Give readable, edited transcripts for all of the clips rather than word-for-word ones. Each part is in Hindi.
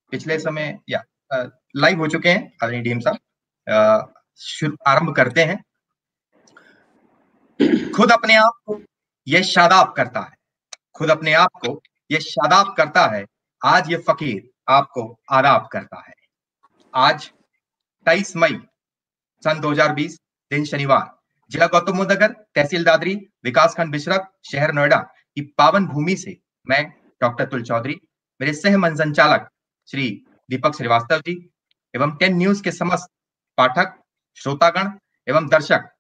पिछले समय या लाइव हो चुके हैं आदरणीय डीएम साहब। आरंभ करते हैं। खुद अपने आप को ये शादाब करता है, खुद अपने आप को ये शादाब करता है, आज ये फकीर आपको आदाब करता है। आज 23 मई सन 2020 दिन शनिवार, जिला गौतम बुद्ध नगर, तहसील दादरी, विकासखंड बिशरख, शहर नोएडा की पावन भूमि से मैं डॉक्टर तुल चौधरी, मेरे सह मनसंचालक श्री दीपक श्रीवास्तव जी एवं 10 न्यूज के समस्त पाठक, श्रोतागण एवं दर्शक,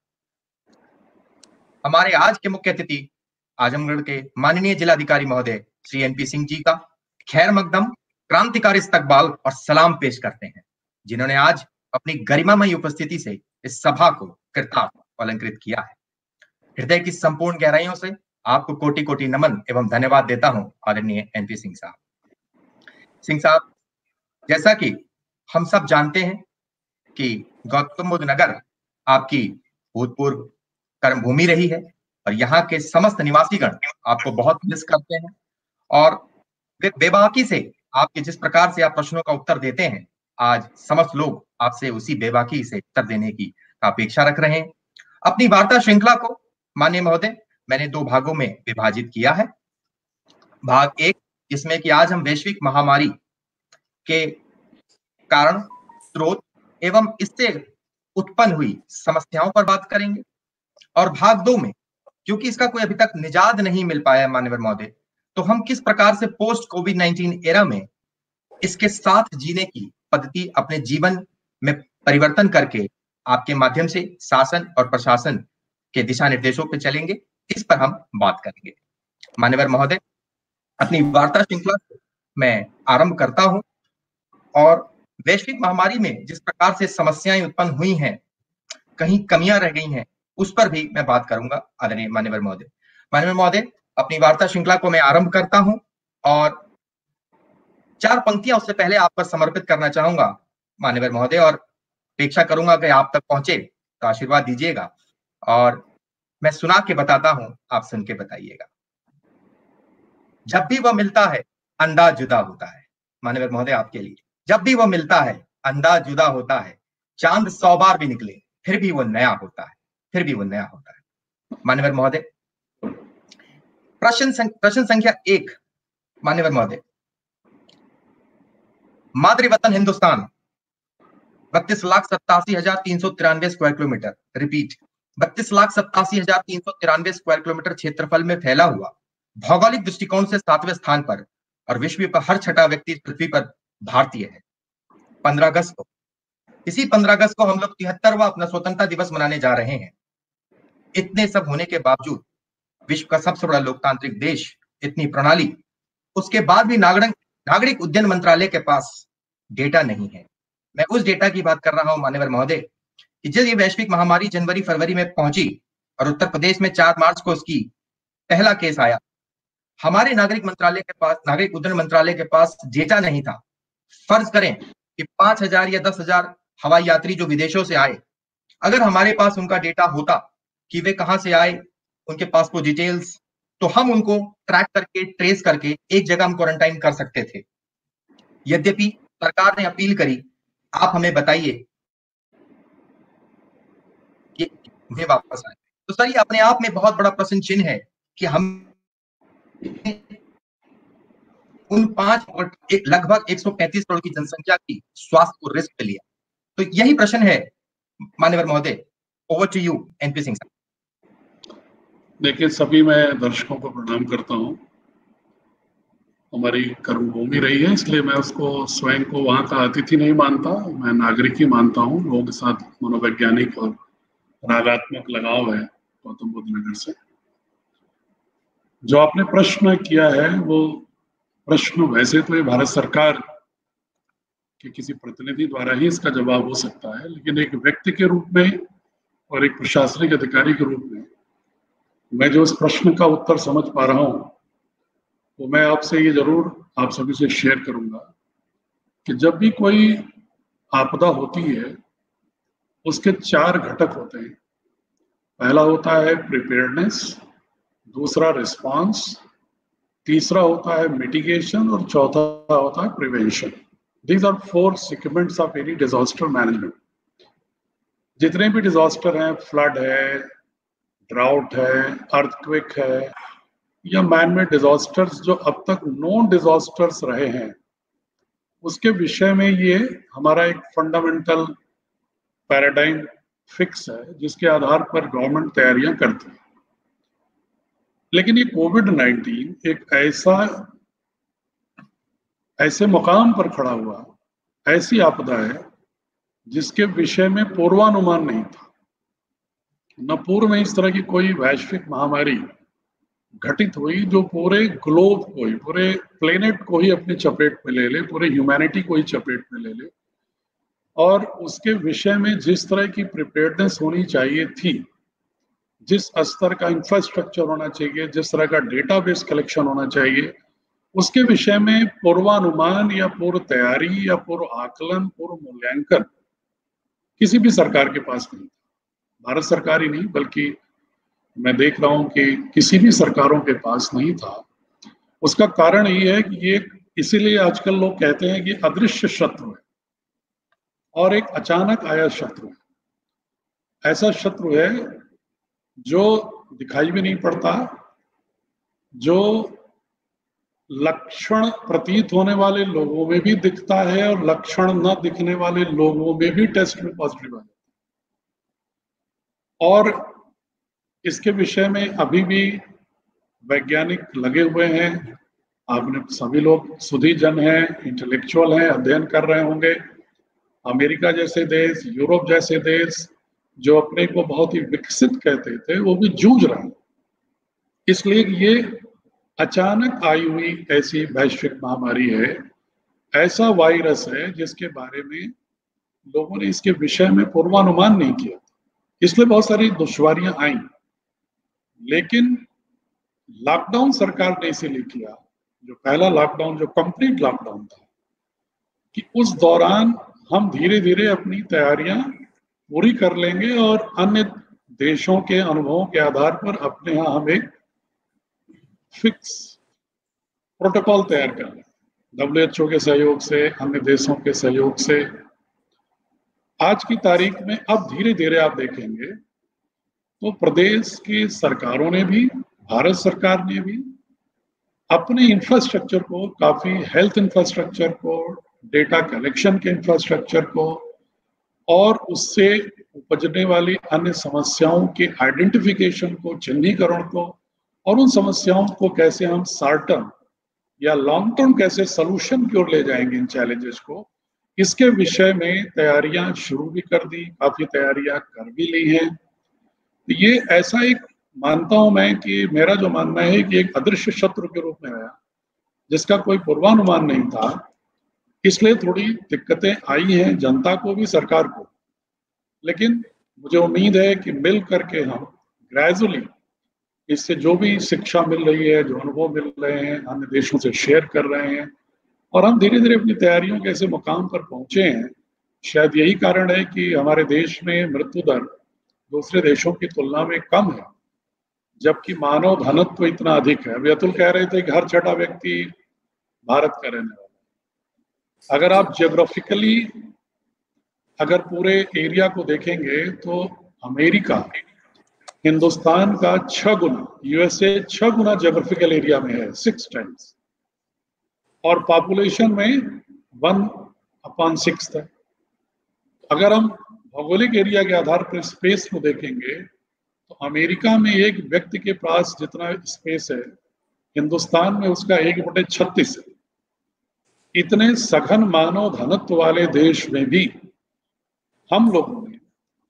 हमारे आज के मुख्य अतिथि आजमगढ़ के माननीय जिलाधिकारी महोदय श्री एनपी सिंह जी का खैर मकदम, क्रांतिकारी इस्तकबाल और सलाम पेश करते हैं, जिन्होंने आज अपनी गरिमामयी उपस्थिति से इस सभा को कृतार्थ अलंकृत किया है। हृदय की संपूर्ण गहराइयों से आपको कोटि कोटि नमन एवं धन्यवाद देता हूं आदरणीय एनपी सिंह साहब। सिंह साहब, जैसा कि हम सब जानते हैं कि गौतम बुद्ध नगर आपकी भूतपूर्व कर्मभूमि रही है और यहाँ के समस्त निवासीगण आपको बहुत मिस करते हैं और बेबाकी से आपके जिस प्रकार से आप प्रश्नों का उत्तर देते हैं, आज समस्त लोग आपसे उसी बेबाकी से उत्तर देने की अपेक्षा रख रहे हैं। अपनी वार्ता श्रृंखला को माननीय महोदय मैंने 2 भागों में विभाजित किया है। भाग 1 जिसमें कि आज हम वैश्विक महामारी के कारण, स्रोत एवं इससे उत्पन्न हुई समस्याओं पर बात करेंगे और भाग 2 में क्योंकि इसका कोई अभी तक निजात नहीं मिल पाया है माननीय महोदय, तो हम किस प्रकार से पोस्ट कोविड-19 एरा में इसके साथ जीने की पद्धति अपने जीवन में परिवर्तन करके आपके माध्यम से शासन और प्रशासन के दिशा निर्देशों पे चलेंगे, इस पर हम बात करेंगे। माननीय महोदय, अपनी वार्ता श्रृंखला मैं आरंभ करता हूं और वैश्विक महामारी में जिस प्रकार से समस्याएं उत्पन्न हुई हैं, कहीं कमियां रह गई हैं, उस पर भी मैं बात करूंगा आदरणीय माननीय महोदय। माननीय महोदय, अपनी वार्ता श्रृंखला को मैं आरंभ करता हूं और 4 पंक्तियां उससे पहले आप पर समर्पित करना चाहूंगा माननीय महोदय, और अपेक्षा करूंगा कि आप तक पहुंचे तो आशीर्वाद दीजिएगा और मैं सुना के बताता हूं, आप सुन के बताइएगा। जब भी वह मिलता है अंदाज जुदा होता है। माननीय महोदय, आपके लिए, जब भी वह मिलता है अंदाज जुदा होता है, चांद 100 बार भी निकले फिर भी वो नया होता है, फिर भी वो नया होता है। माननीय महोदय, प्रश्न संख्या 1 माननीय महोदय, मातृवतन Hindustan 32,87,393 square kilometre, repeat 32,87,393 square kilometre क्षेत्रफल में फैला हुआ, भौगोलिक दृष्टिकोण से 7वें स्थान पर और विश्व का हर छठा व्यक्ति पृथ्वी पर भारतीय है। 15 अगस्त को, इसी 15 अगस्त को हम लोग 73वां अपना स्वतंत्रता दिवस मनाने जा रहे हैं। इतने सब होने के बावजूद विश्व का सबसे बड़ा लोकतांत्रिक देश, इतनी प्रणाली, उसके बाद भी नागरिक उड्डयन मंत्रालय के पास डेटा नहीं है। मैं उस डेटा की बात कर रहा हूं माननीय महोदय कि जब ये वैश्विक महामारी जनवरी फरवरी में पहुंची और उत्तर प्रदेश में 4 मार्च को उसकी पहला केस आया, हमारे नागरिक उड्डयन मंत्रालय के पास डेटा नहीं था। फर्ज करें कि 5,000 या 10,000 हवाई यात्री जो विदेशों से आए, अगर हमारे पास उनका डेटा होता कि वे कहां से आए, उनके पासपोर्ट डिटेल्स, तो हम उनको ट्रैक करके, ट्रेस करके एक जगह हम क्वारंटाइन कर सकते थे। यद्यपि सरकार ने अपील करी, आप हमें बताइए कि वे वापस आए। तो सर, ये अपने आप में बहुत बड़ा प्रश्न चिन्ह है कि हम उन 5 और लगभग 135 करोड़ की जनसंख्या की स्वास्थ्य को रिस्क पे लिया। तो यही प्रश्न है माननीय महोदय। Over to you NP Singh साहब। देखिए, सभी मैं दर्शकों को प्रणाम करता हूं। हमारी कर्मभूमि रही है, इसलिए मैं उसको स्वयं को वहां का अतिथि नहीं मानता, मैं नागरिक ही मानता हूं। लोगों के साथ मनोवैज्ञानिक और रागात्मक लगाव है गौतम बुद्ध नगर से। जो आपने प्रश्न किया है वो प्रश्न वैसे तो ये भारत सरकार के किसी प्रतिनिधि द्वारा ही इसका जवाब हो सकता है, लेकिन एक व्यक्ति के रूप में और एक प्रशासनिक अधिकारी के रूप में मैं जो इस प्रश्न का उत्तर समझ पा रहा हूं वो मैं आपसे ये जरूर आप सभी से शेयर करूंगा कि जब भी कोई आपदा होती है उसके 4 घटक होते हैं। पहला होता है प्रिपेयर्डनेस, दूसरा रिस्पांस, तीसरा होता है मिटिगेशन और चौथा होता है prevention. These are four segments of any disaster management. जितने भी डिजास्टर हैं, फ्लड है, ड्राउट है, अर्थक्वेक है, या मैन मेड डिजास्टर्स जो अब तक नॉन डिजास्टर्स रहे हैं, उसके विषय में ये हमारा एक फंडामेंटल पैराडाइम फिक्स है जिसके आधार पर गवर्नमेंट तैयारियां करती है। लेकिन ये कोविड-19 एक ऐसे मुकाम पर खड़ा हुआ, ऐसी आपदा है जिसके विषय में पूर्वानुमान नहीं था। न पूर्व में इस तरह की कोई वैश्विक महामारी घटित हुई जो पूरे ग्लोब को ही, पूरे प्लेनेट को ही अपनी चपेट में ले ले, पूरे ह्यूमैनिटी को ही चपेट में ले ले, और उसके विषय में जिस तरह की प्रिपेयर्डनेस होनी चाहिए थी, जिस स्तर का इंफ्रास्ट्रक्चर होना चाहिए, जिस तरह का डेटाबेस कलेक्शन होना चाहिए, उसके विषय में पूर्वानुमान या पूर्व तैयारी या पूर्व आकलन, पूर्व मूल्यांकन किसी भी सरकार के पास नहीं था। भारत सरकार ही नहीं, बल्कि मैं देख रहा हूं कि किसी भी सरकारों के पास नहीं था। उसका कारण ये है कि ये, इसीलिए आजकल लोग कहते हैं कि अदृश्य शत्रु है और एक अचानक आया शत्रु है। ऐसा शत्रु है जो दिखाई भी नहीं पड़ता, जो लक्षण प्रतीत होने वाले लोगों में भी दिखता है और लक्षण न दिखने वाले लोगों में भी टेस्ट में पॉजिटिव आ जाता है। और इसके विषय में अभी भी वैज्ञानिक लगे हुए हैं। आपने सभी लोग सुधी जन हैं, इंटेलेक्चुअल हैं, अध्ययन कर रहे होंगे। अमेरिका जैसे देश, यूरोप जैसे देश जो अपने को बहुत ही विकसित कहते थे, वो भी जूझ रहे हैं। इसलिए ये अचानक आई हुई ऐसी वैश्विक महामारी है, ऐसा वायरस है जिसके बारे में लोगों ने इसके विषय में पूर्वानुमान नहीं किया, इसलिए बहुत सारी दुश्वारियां आई। लेकिन लॉकडाउन सरकार ने इसीलिए किया, जो पहला लॉकडाउन, जो कंप्लीट लॉकडाउन था, कि उस दौरान हम धीरे धीरे अपनी तैयारियां पूरी कर लेंगे और अन्य देशों के अनुभवों के आधार पर अपने यहाँ हम एक फिक्स प्रोटोकॉल तैयार कर लें, WHO के सहयोग से, अन्य देशों के सहयोग से। आज की तारीख में अब धीरे धीरे आप देखेंगे तो प्रदेश की सरकारों ने भी, भारत सरकार ने भी अपने इंफ्रास्ट्रक्चर को, काफी हेल्थ इंफ्रास्ट्रक्चर को, डेटा कलेक्शन के इंफ्रास्ट्रक्चर को और उससे उपजने वाली अन्य समस्याओं के आइडेंटिफिकेशन को, चिन्हीकरण को, और उन समस्याओं को कैसे हम शॉर्ट टर्म या लॉन्ग टर्म कैसे सॉल्यूशन की ओर ले जाएंगे इन चैलेंजेस को, इसके विषय में तैयारियां शुरू भी कर दी, काफी तैयारियां कर भी ली हैं। तो ये ऐसा एक मानता हूं मैं कि मेरा जो मानना है कि एक अदृश्य शत्रु के रूप में आया जिसका कोई पूर्वानुमान नहीं था, इसलिए थोड़ी दिक्कतें आई हैं जनता को भी, सरकार को। लेकिन मुझे उम्मीद है कि मिल करके हम ग्रेजुअली इससे जो भी शिक्षा मिल रही है, जो अनुभव मिल रहे हैं, अन्य देशों से शेयर कर रहे हैं और हम धीरे धीरे अपनी तैयारियों के ऐसे मुकाम पर पहुंचे हैं। शायद यही कारण है कि हमारे देश में मृत्यु दर दूसरे देशों की तुलना में कम है, जबकि मानव घनत्व इतना अधिक है। अभी अतुल कह रहे थे कि हर छठा व्यक्ति भारत का रहने वाला है। अगर आप जियोग्राफिकली अगर पूरे एरिया को देखेंगे तो अमेरिका हिंदुस्तान का 6 गुना, यूएसए 6 गुना जियोग्राफिकल एरिया में है, 6 टाइम्स, और पॉपुलेशन में 1/6 है। अगर हम भौगोलिक एरिया के आधार पर स्पेस को देखेंगे तो अमेरिका में एक व्यक्ति के पास जितना स्पेस है, हिंदुस्तान में उसका 1/36 है। इतने सघन मानव घनत्व वाले देश में भी हम लोगों ने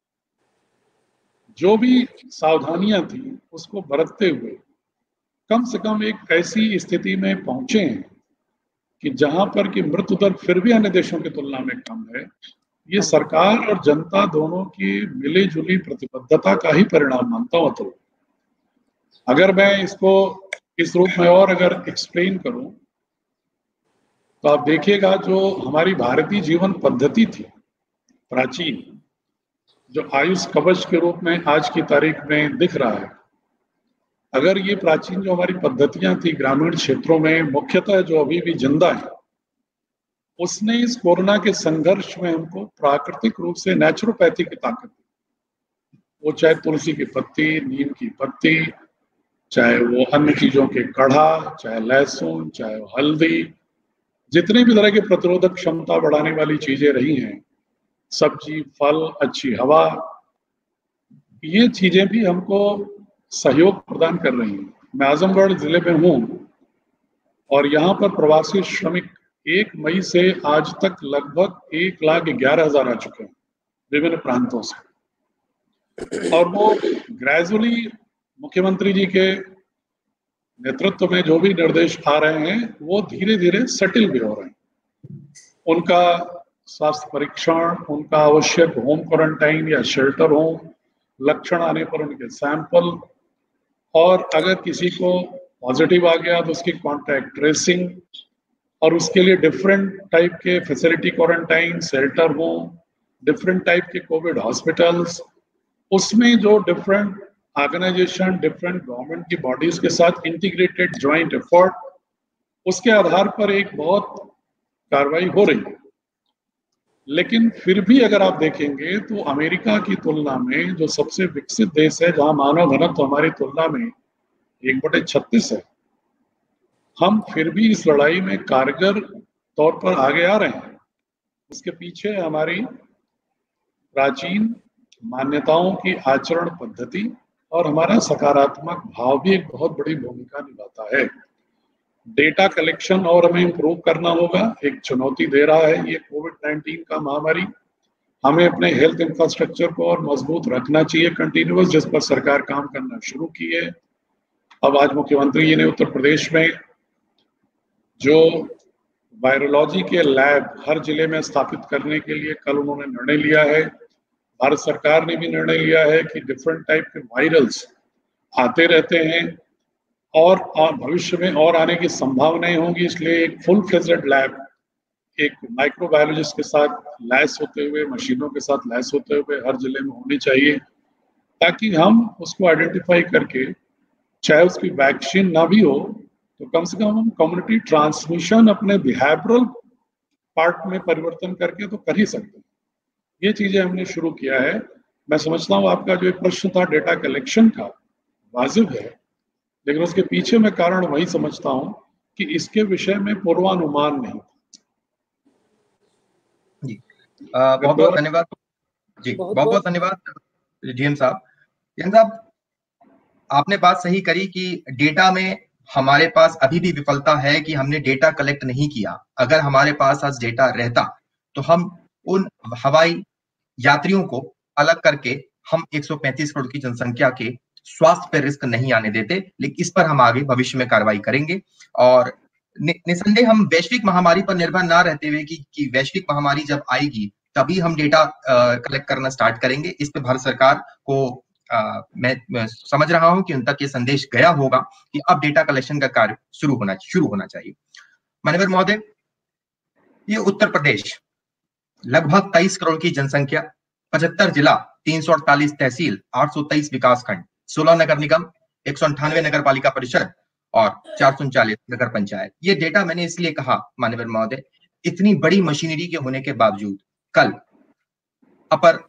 जो भी सावधानियां थी उसको बरतते हुए कम से कम एक ऐसी स्थिति में पहुंचे हैं कि जहां पर कि मृत्यु दर फिर भी अन्य देशों की तुलना में कम है। ये सरकार और जनता दोनों की मिली जुली प्रतिबद्धता का ही परिणाम मानता हूं। तो अगर मैं इसको इस रूप में और अगर एक्सप्लेन करूं तो आप देखिएगा, जो हमारी भारतीय जीवन पद्धति थी प्राचीन, जो आयुष कवच के रूप में आज की तारीख में दिख रहा है, अगर ये प्राचीन जो हमारी पद्धतियां थी ग्रामीण क्षेत्रों में मुख्यतः जो अभी भी जिंदा है, उसने इस कोरोना के संघर्ष में हमको प्राकृतिक रूप से नेचुरोपैथी की ताकत दी। वो चाहे तुलसी की पत्ती, नीम की पत्ती, चाहे वो अन्य चीजों के काढ़ा, चाहे लहसुन, चाहे हल्दी, जितने भी तरह की प्रतिरोधक क्षमता बढ़ाने वाली चीजें रही हैं, सब्जी, फल, अच्छी हवा, ये चीजें भी हमको सहयोग प्रदान कर रही हैं। मैं आजमगढ़ जिले में हूँ और यहाँ पर प्रवासी श्रमिक 1 मई से आज तक लगभग 1,11,000 आ चुके हैं विभिन्न प्रांतों से। और वो ग्रेजुअली मुख्यमंत्री जी के नेतृत्व में जो भी निर्देश आ रहे हैं वो धीरे धीरे सेटल भी हो रहे हैं। उनका स्वास्थ्य परीक्षण, उनका आवश्यक होम क्वारंटाइन या शेल्टर होम, लक्षण आने पर उनके सैंपल, और अगर किसी को पॉजिटिव आ गया तो उसकी कॉन्टैक्ट ट्रेसिंग, और उसके लिए डिफरेंट टाइप के facility quarantine, shelter home, different type के कोविड हॉस्पिटल्स, उसमें जो डिफरेंट ऑर्गेनाइजेशन, डिफरेंट गवर्नमेंट की बॉडीज के साथ इंटीग्रेटेड ज्वाइंट एफर्ट, उसके आधार पर एक बहुत कार्रवाई हो रही है। लेकिन फिर भी अगर आप देखेंगे तो अमेरिका की तुलना में जो सबसे विकसित देश है, जहां मानव घनत्व हमारी तुलना में 1/36 है, हम फिर भी इस लड़ाई में कारगर तौर पर आगे आ रहे हैं। उसके पीछे हमारी प्राचीन मान्यताओं की आचरण पद्धति और हमारा सकारात्मक भाव भी एक बहुत बड़ी भूमिका निभाता है। डेटा कलेक्शन और हमें इम्प्रूव करना होगा, एक चुनौती दे रहा है ये कोविड-19 का महामारी। हमें अपने हेल्थ इंफ्रास्ट्रक्चर को और मजबूत रखना चाहिए कंटिन्यूअस, जिस पर सरकार काम करना शुरू की है। अब आज मुख्यमंत्री जी ने उत्तर प्रदेश में जो वायरोलॉजी के लैब हर जिले में स्थापित करने के लिए कल उन्होंने निर्णय लिया है। भारत सरकार ने भी निर्णय लिया है कि डिफरेंट टाइप के वायरल्स आते रहते हैं और भविष्य में और आने की संभावनाएं होंगी, इसलिए एक फुल फ्लेजेड लैब एक माइक्रोबायोलॉजिस्ट के साथ लैस होते हुए, मशीनों के साथ लैस होते हुए हर जिले में होनी चाहिए, ताकि हम उसको आइडेंटिफाई करके, चाहे उसकी वैक्सीन ना भी हो तो कम से कम हम कम्युनिटी ट्रांसमिशन अपने बिहेवियरल पार्ट में परिवर्तन करके तो कर ही सकते हैं। ये चीजें हमने शुरू किया है। मैं समझता हूँ आपका जो एक प्रश्न था डेटा कलेक्शन का, वाजिब है, लेकिन उसके पीछे मैं कारण वही समझता हूँ कि इसके विषय में पूर्वानुमान नहीं था। जी बहुत बहुत धन्यवाद जी, बहुत बहुत धन्यवाद डीएम साहब। डीएम साहब, आपने बात सही करी कि डेटा में हमारे पास अभी भी विफलता है कि हमने डेटा कलेक्ट नहीं किया। अगर हमारे पास आज डेटा रहता तो हम उन हवाई यात्रियों को अलग करके हम 135 करोड़ की जनसंख्या के स्वास्थ्य पर रिस्क नहीं आने देते। लेकिन इस पर हम आगे भविष्य में कार्रवाई करेंगे और निसंदेह हम वैश्विक महामारी पर निर्भर ना रहते हुए कि वैश्विक महामारी जब आएगी तभी हम डेटा कलेक्ट करना स्टार्ट करेंगे। इस पे भारत सरकार को मैं समझ रहा हूं कि उन तक ये संदेश गया होगा कि अब डेटा कलेक्शन का कार्य शुरू होना चाहिए। माननीय महोदय, ये उत्तर प्रदेश लगभग 23 करोड़ की जनसंख्या, 75 जिला, 348 तहसील, 823 विकास खंड, 16 नगर निगम, 198 नगर पालिका परिषद और 439 नगर पंचायत। ये डेटा मैंने इसलिए कहा माननीय महोदय, इतनी बड़ी मशीनरी के होने के बावजूद कल अपर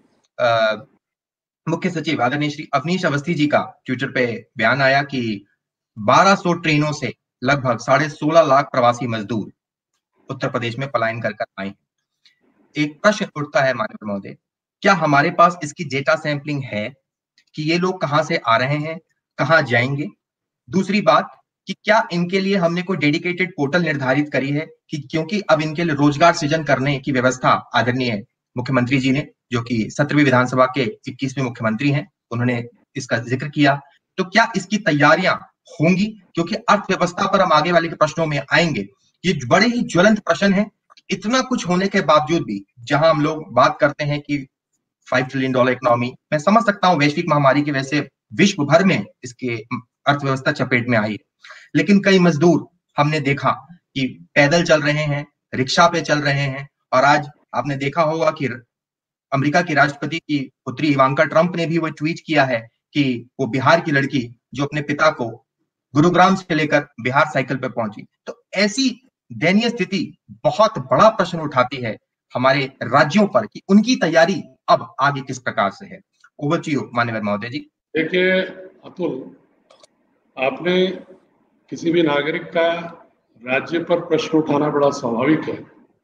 मुख्य सचिव आदरणीय श्री अवनीश अवस्थी जी का ट्विटर पे बयान आया कि 1200 ट्रेनों से लगभग 16.5 लाख प्रवासी मजदूर उत्तर प्रदेश में पलायन कर आए। एक प्रश्न उठता है माननीय महोदय, क्या हमारे पास इसकी डेटा सैंपलिंग है कि ये लोग कहां से आ रहे हैं, कहां जाएंगे? दूसरी बात कि क्या इनके लिए हमने कोई डेडिकेटेड पोर्टल निर्धारित करी है कि क्योंकि अब इनके लिए रोजगार सृजन करने की व्यवस्था आदरणीय मुख्यमंत्री जी ने, जो कि 17वीं विधानसभा के 21वें मुख्यमंत्री हैं, उन्होंने इसका जिक्र किया, तो क्या इसकी तैयारियां होंगी? क्योंकि अर्थव्यवस्था पर हम आगे वाले के प्रश्नों में आएंगे। ये बड़े ही ज्वलंत प्रश्न है। इतना कुछ होने के बावजूद भी जहां हम लोग बात करते हैं कि $5 ट्रिलियन इकोनॉमी, मैं समझ सकता हूं वैश्विक महामारी की वजह से विश्व भर में इसके अर्थव्यवस्था चपेट में आई, लेकिन कई मजदूर हमने देखा कि पैदल चल रहे हैं, रिक्शा पे चल रहे हैं। और आज आपने देखा होगा कि अमेरिका की राष्ट्रपति की पुत्री इवांका ट्रंप ने भी वो ट्वीट किया है कि वो बिहार की लड़की जो अपने पिता को गुरुग्राम से लेकर बिहार साइकिल पे पहुंची। तो ऐसी दयनीय स्थिति बहुत बड़ा प्रश्न उठाती है हमारे राज्यों पर कि उनकी तैयारी अब आगे किस प्रकार से है। ओवर टू यू माननीय महोदय जी। देखिए अतुल, आपने किसी भी नागरिक का राज्य पर प्रश्न उठाना बड़ा स्वाभाविक है,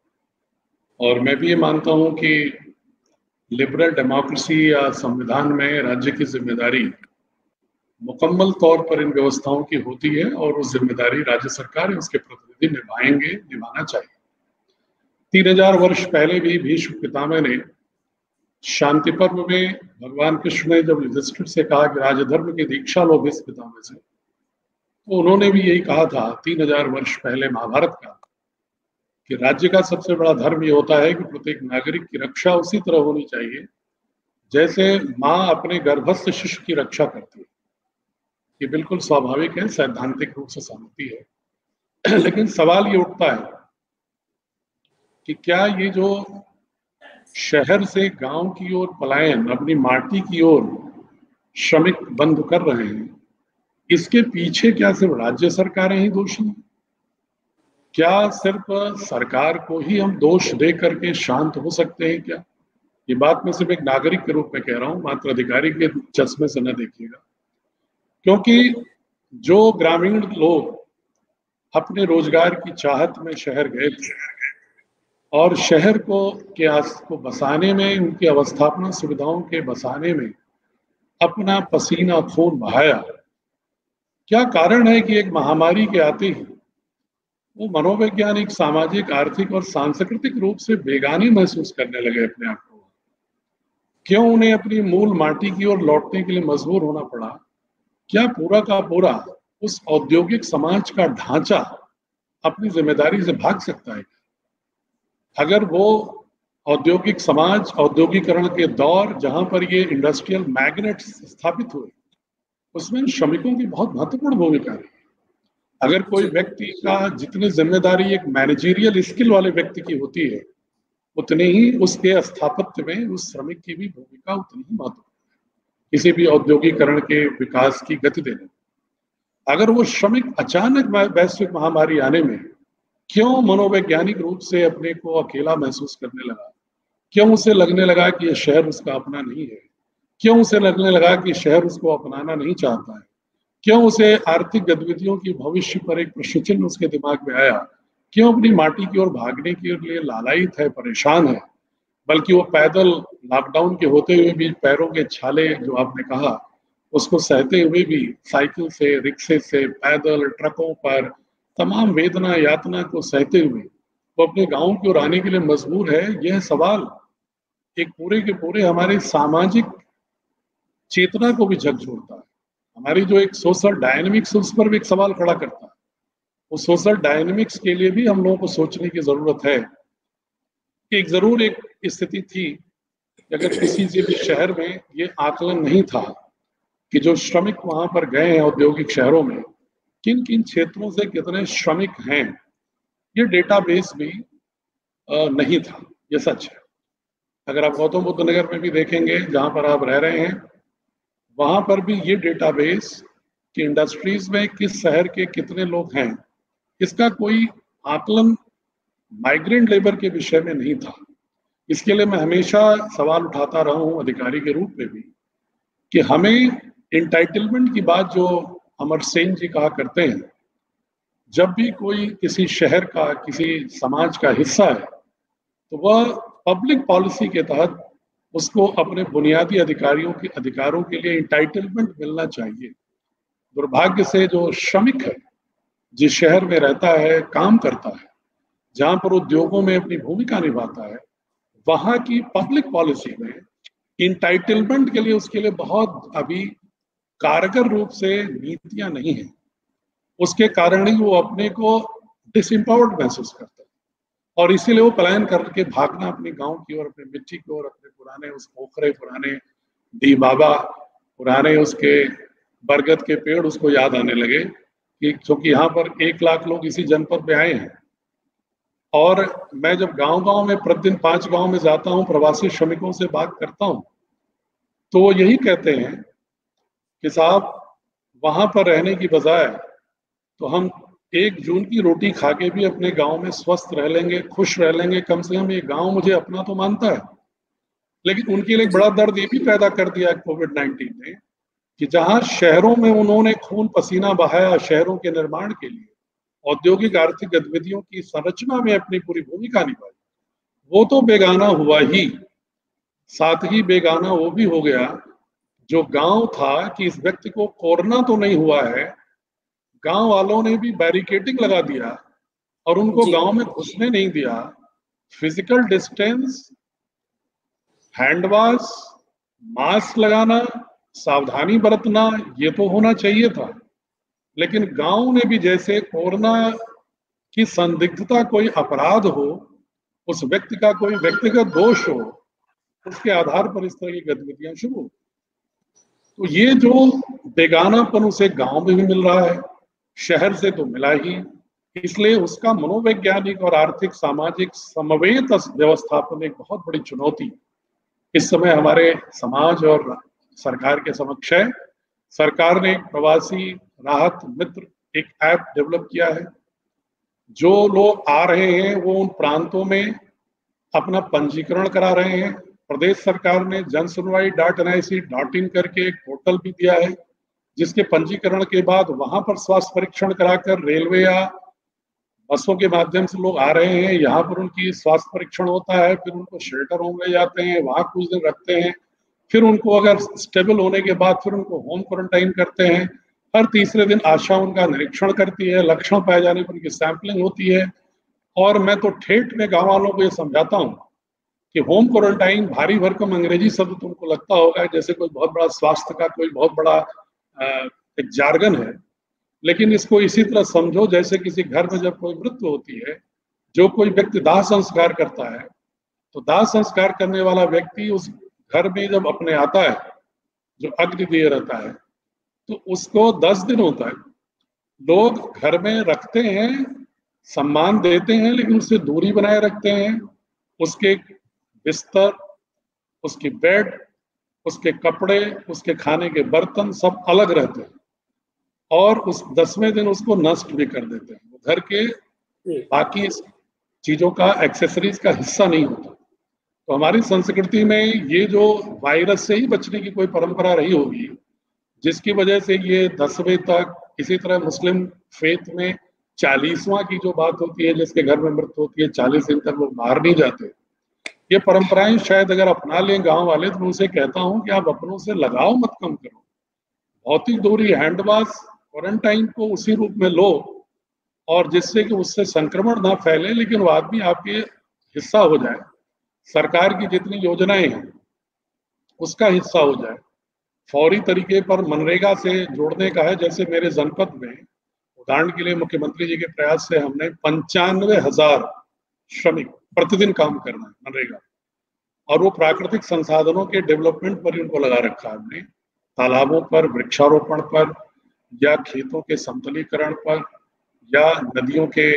और मैं भी ये मानता हूं कि लिबरल डेमोक्रेसी या संविधान में राज्य की जिम्मेदारी मुकम्मल तौर पर इन व्यवस्थाओं की होती है, और वो जिम्मेदारी राज्य सरकार या उसके प्रतिनिधि निभाएंगे, निभाना चाहिए। 3000 वर्ष पहले भी भीष्म पितामह ने शांति पर्व में भगवान कृष्ण ने जब युधिष्ठिर से कहा कि राजधर्म की दीक्षा लो भीष्म पितामह से, तो उन्होंने भी यही कहा था 3000 वर्ष पहले महाभारत का, कि राज्य का सबसे बड़ा धर्म ये होता है कि प्रत्येक नागरिक की रक्षा उसी तरह होनी चाहिए जैसे माँ अपने गर्भस्थ शिशु की रक्षा करती है। ये बिल्कुल स्वाभाविक है, सैद्धांतिक रूप से सहमति है। लेकिन सवाल ये उठता है कि क्या ये जो शहर से गांव की ओर पलायन, अपनी माटी की ओर श्रमिक बंद कर रहे हैं, इसके पीछे क्या सिर्फ राज्य सरकारें ही दोषी हैं? क्या सिर्फ सरकार को ही हम दोष दे करके शांत हो सकते हैं क्या? ये बात मैं सिर्फ एक नागरिक के रूप में कह रहा हूं, मात्र अधिकारी के चश्मे से न देखिएगा। क्योंकि जो ग्रामीण लोग अपने रोजगार की चाहत में शहर गए थे और शहर को बसाने में, उनकी अवस्थापना सुविधाओं के बसाने में अपना पसीना खून बहाया, क्या कारण है कि एक महामारी के आते ही वो मनोवैज्ञानिक, सामाजिक, आर्थिक और सांस्कृतिक रूप से बेगानी महसूस करने लगे अपने आप को? क्यों उन्हें अपनी मूल माटी की ओर लौटने के लिए मजबूर होना पड़ा? क्या पूरा का पूरा उस औद्योगिक समाज का ढांचा अपनी जिम्मेदारी से भाग सकता है? अगर वो औद्योगिक समाज, औद्योगिकरण के दौर जहां पर ये इंडस्ट्रियल मैग्नेट्स स्थापित हुए, उसमें श्रमिकों की बहुत महत्वपूर्ण भूमिका रही। अगर कोई व्यक्ति का जितनी जिम्मेदारी एक मैनेजरियल स्किल वाले व्यक्ति की होती है, उतने ही उसके स्थापत्य में उस श्रमिक की भी भूमिका उतनी ही महत्वपूर्ण है किसी भी औद्योगिकरण के विकास की गति देने। अगर वो श्रमिक अचानक वैश्विक महामारी आने में क्यों मनोवैज्ञानिक रूप से अपने को अकेला महसूस करने लगा? क्यों उसे लगने लगा कि ये शहर उसका अपना नहीं है? क्यों उसे लगने लगा कि शहर उसको अपनाना नहीं चाहता है? क्यों उसे आर्थिक गतिविधियों की भविष्य पर एक प्रश्न चिन्ह उसके दिमाग में आया? क्यों अपनी माटी की ओर भागने के लिए लालायित है, परेशान है? बल्कि वो पैदल लॉकडाउन के होते हुए भी पैरों के छाले जो आपने कहा उसको सहते हुए भी, साइकिल से, रिक्शे से, पैदल, ट्रकों पर तमाम वेदना यातना को सहते हुए वो अपने गांव की ओर आने के लिए मजबूर है। यह सवाल एक पूरे के पूरे हमारे सामाजिक चेतना को भी झकझोरता है। हमारी जो एक सोशल डायनेमिक्स, उस पर भी एक सवाल खड़ा करता है। उस सोशल डायनेमिक्स के लिए भी हम लोगों को सोचने की जरूरत है कि जरूर एक स्थिति थी कि अगर किसी से भी शहर में ये आकलन नहीं था कि जो श्रमिक वहां पर गए हैं औद्योगिक शहरों में, किन किन क्षेत्रों से कितने श्रमिक हैं, ये डेटाबेस भी नहीं था। ये सच है। अगर आप गौतम बुद्ध नगर में भी देखेंगे जहां पर आप रह रहे हैं, वहां पर भी ये डेटाबेस कि इंडस्ट्रीज में किस शहर के कितने लोग हैं, इसका कोई आकलन माइग्रेंट लेबर के विषय में नहीं था। इसके लिए मैं हमेशा सवाल उठाता रहा हूं अधिकारी के रूप में भी कि हमें इंटाइटलमेंट की बात जो अमर सेन जी कहा करते हैं, जब भी कोई किसी शहर का, किसी समाज का हिस्सा है, तो वह पब्लिक पॉलिसी के तहत उसको अपने बुनियादी अधिकारों के लिए इंटाइटलमेंट मिलना चाहिए। दुर्भाग्य से जो श्रमिक है, जिस शहर में रहता है, काम करता है, जहां पर उद्योगों में अपनी भूमिका निभाता है, वहां की पब्लिक पॉलिसी में इंटाइटलमेंट के लिए उसके लिए बहुत अभी कारगर रूप से नीतियां नहीं है। उसके कारण ही वो अपने को डिसएम्पावर्ड महसूस करता है और इसीलिए वो पलायन करके भागना अपने गांव की ओर, अपने मिट्टी की ओर, अपने पुराने उस पोखरे, पुराने डी बाबा, पुराने उसके बरगद के पेड़ उसको याद आने लगे कि क्योंकि यहाँ पर 1 लाख लोग इसी जनपद में आए हैं। और मैं जब गांव-गांव में प्रतिदिन 5 गांव में जाता हूँ, प्रवासी श्रमिकों से बात करता हूँ, तो वो यही कहते हैं कि साहब वहां पर रहने की बजाय तो हम एक जून की रोटी खा के भी अपने गांव में स्वस्थ रह लेंगे, खुश रह लेंगे, कम से कम ये गांव मुझे अपना तो मानता है। लेकिन उनके लिए बड़ा दर्द ये भी पैदा कर दिया कोविड-19 ने कि जहां शहरों में उन्होंने खून पसीना बहाया शहरों के निर्माण के लिए, औद्योगिक आर्थिक गतिविधियों की संरचना में अपनी पूरी भूमिका निभाई, वो तो बेगाना हुआ ही, साथ ही बेगाना वो भी हो गया जो गांव था कि इस व्यक्ति को कोरोना तो नहीं हुआ है, गांव वालों ने भी बैरिकेडिंग लगा दिया और उनको गांव में घुसने नहीं दिया। Physical distance, hand wash, mask लगाना, सावधानी बरतना, ये तो होना चाहिए था। लेकिन गांव ने भी जैसे कोरोना की संदिग्धता कोई अपराध हो, उस व्यक्ति का कोई व्यक्तिगत दोष हो, उसके आधार पर इस तरह की गतिविधियां शुरू। तो ये जो बेगानापन उसे गांव में भी मिल रहा है, शहर से तो मिला ही, इसलिए उसका मनोवैज्ञानिक और आर्थिक सामाजिक समवेत व्यवस्थापन एक बहुत बड़ी चुनौती इस समय हमारे समाज और सरकार के समक्ष है। सरकार ने एक प्रवासी राहत मित्र एक ऐप डेवलप किया है। जो लोग आ रहे हैं वो उन प्रांतों में अपना पंजीकरण करा रहे हैं। प्रदेश सरकार ने जनसुनवाई.nic.in करके एक पोर्टल भी दिया है, जिसके पंजीकरण के बाद वहां पर स्वास्थ्य परीक्षण कराकर रेलवे या बसों के माध्यम से लोग आ रहे हैं, यहाँ पर उनकी स्वास्थ्य परीक्षण होता है, फिर उनको शेल्टर होम ले जाते हैं, वहां कुछ दिन रखते हैं, फिर उनको अगर स्टेबल होने के बाद फिर उनको होम क्वारंटाइन करते हैं। हर तीसरे दिन आशा उनका निरीक्षण करती है, लक्षण पाए जाने पर उनकी सैंपलिंग होती है। और मैं तो ठेठ में गाँव वालों को ये समझाता हूँ कि होम क्वारंटाइन भारी भरकम अंग्रेजी शब्द तुमको लगता होगा जैसे कोई बहुत बड़ा स्वास्थ्य का कोई बहुत बड़ा एक जार्गन है, लेकिन इसको इसी तरह समझो जैसे किसी घर में जब कोई मृत्यु होती है, जो कोई व्यक्ति दाह संस्कार करता है, तो दाह संस्कार करने वाला व्यक्ति उस घर में जब अपने आता है, जो अग्नि दिए रहता है, तो उसको 10 दिन होता है, लोग घर में रखते हैं, सम्मान देते हैं, लेकिन उससे दूरी बनाए रखते हैं। उसके बिस्तर, उसकी बेड, उसके कपड़े, उसके खाने के बर्तन सब अलग रहते हैं और उस 10वें दिन उसको नष्ट भी कर देते हैं। वो घर के बाकी चीजों का, एक्सेसरीज का हिस्सा नहीं होता। तो हमारी संस्कृति में ये जो वायरस से ही बचने की कोई परंपरा रही होगी, जिसकी वजह से ये 10वें तक, इसी तरह मुस्लिम फेथ में 40वां की जो बात होती है, जिसके घर में मृत्यु होती है 40 दिन तक लोग बाहर नहीं जाते, ये परंपराएं शायद अगर अपना लें गांव वाले, तो उनसे कहता हूं कि आप अपनों से लगाव मत कम करो, भौतिक दूरी, हैंड वॉश, क्वारंटाइन को उसी रूप में लो, और जिससे कि उससे संक्रमण ना फैले, लेकिन वो आदमी आपके हिस्सा हो जाए, सरकार की जितनी योजनाएं हैं उसका हिस्सा हो जाए। फौरी तरीके पर मनरेगा से जोड़ने का है। जैसे मेरे जनपद में उदाहरण के लिए मुख्यमंत्री जी के प्रयास से हमने 95,000 श्रमिक प्रतिदिन काम करना है मनरेगा, और वो प्राकृतिक संसाधनों के डेवलपमेंट पर उनको लगा रखा है हमने, तालाबों पर, वृक्षारोपण पर, या खेतों के समतलीकरण पर, या नदियों के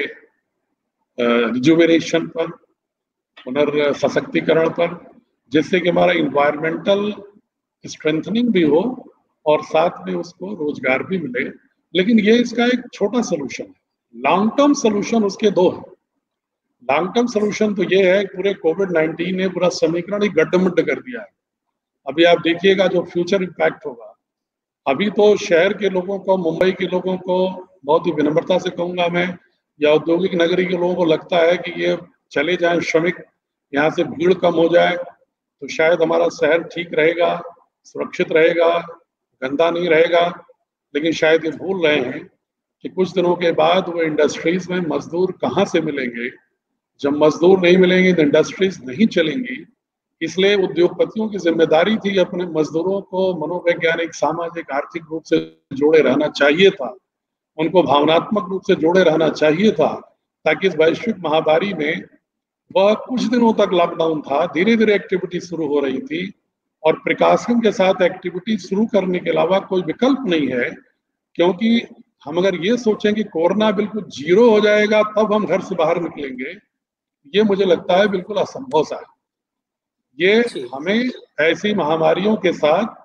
रिजुवेनेशन पर, पुनर्सशक्तिकरण पर, जिससे कि हमारा इन्वायरमेंटल स्ट्रेंथनिंग भी हो और साथ में उसको रोजगार भी मिले। लेकिन ये इसका एक छोटा सोल्यूशन है। लॉन्ग टर्म सोल्यूशन उसके दो है। लॉन्ग टर्म सोल्यूशन तो ये है, पूरे कोविड-19 ने पूरा समीकरण ही गड्ढ-मुड्ढ कर दिया है। अभी आप देखिएगा जो फ्यूचर इम्पैक्ट होगा। अभी तो शहर के लोगों को, मुंबई के लोगों को, बहुत ही विनम्रता से कहूंगा मैं, या औद्योगिक नगरी के लोगों को लगता है कि ये चले जाएं श्रमिक, यहाँ से भीड़ कम हो जाए तो शायद हमारा शहर ठीक रहेगा, सुरक्षित रहेगा, गंदा नहीं रहेगा। लेकिन शायद ये भूल रहे हैं कि कुछ दिनों के बाद वो इंडस्ट्रीज में मजदूर कहाँ से मिलेंगे। जब मजदूर नहीं मिलेंगे तो इंडस्ट्रीज नहीं चलेंगी। इसलिए उद्योगपतियों की जिम्मेदारी थी अपने मजदूरों को मनोवैज्ञानिक, सामाजिक, आर्थिक रूप से जोड़े रहना चाहिए था, उनको भावनात्मक रूप से जोड़े रहना चाहिए था, ताकि इस वैश्विक महामारी में, वह कुछ दिनों तक लॉकडाउन था, धीरे धीरे एक्टिविटी शुरू हो रही थी, और प्रिकॉशन के साथ एक्टिविटी शुरू करने के अलावा कोई विकल्प नहीं है। क्योंकि हम अगर ये सोचें कि कोरोना बिल्कुल जीरो हो जाएगा तब हम घर से बाहर निकलेंगे, ये मुझे लगता है बिल्कुल असंभव सा है। ये हमें ऐसी महामारियों के साथ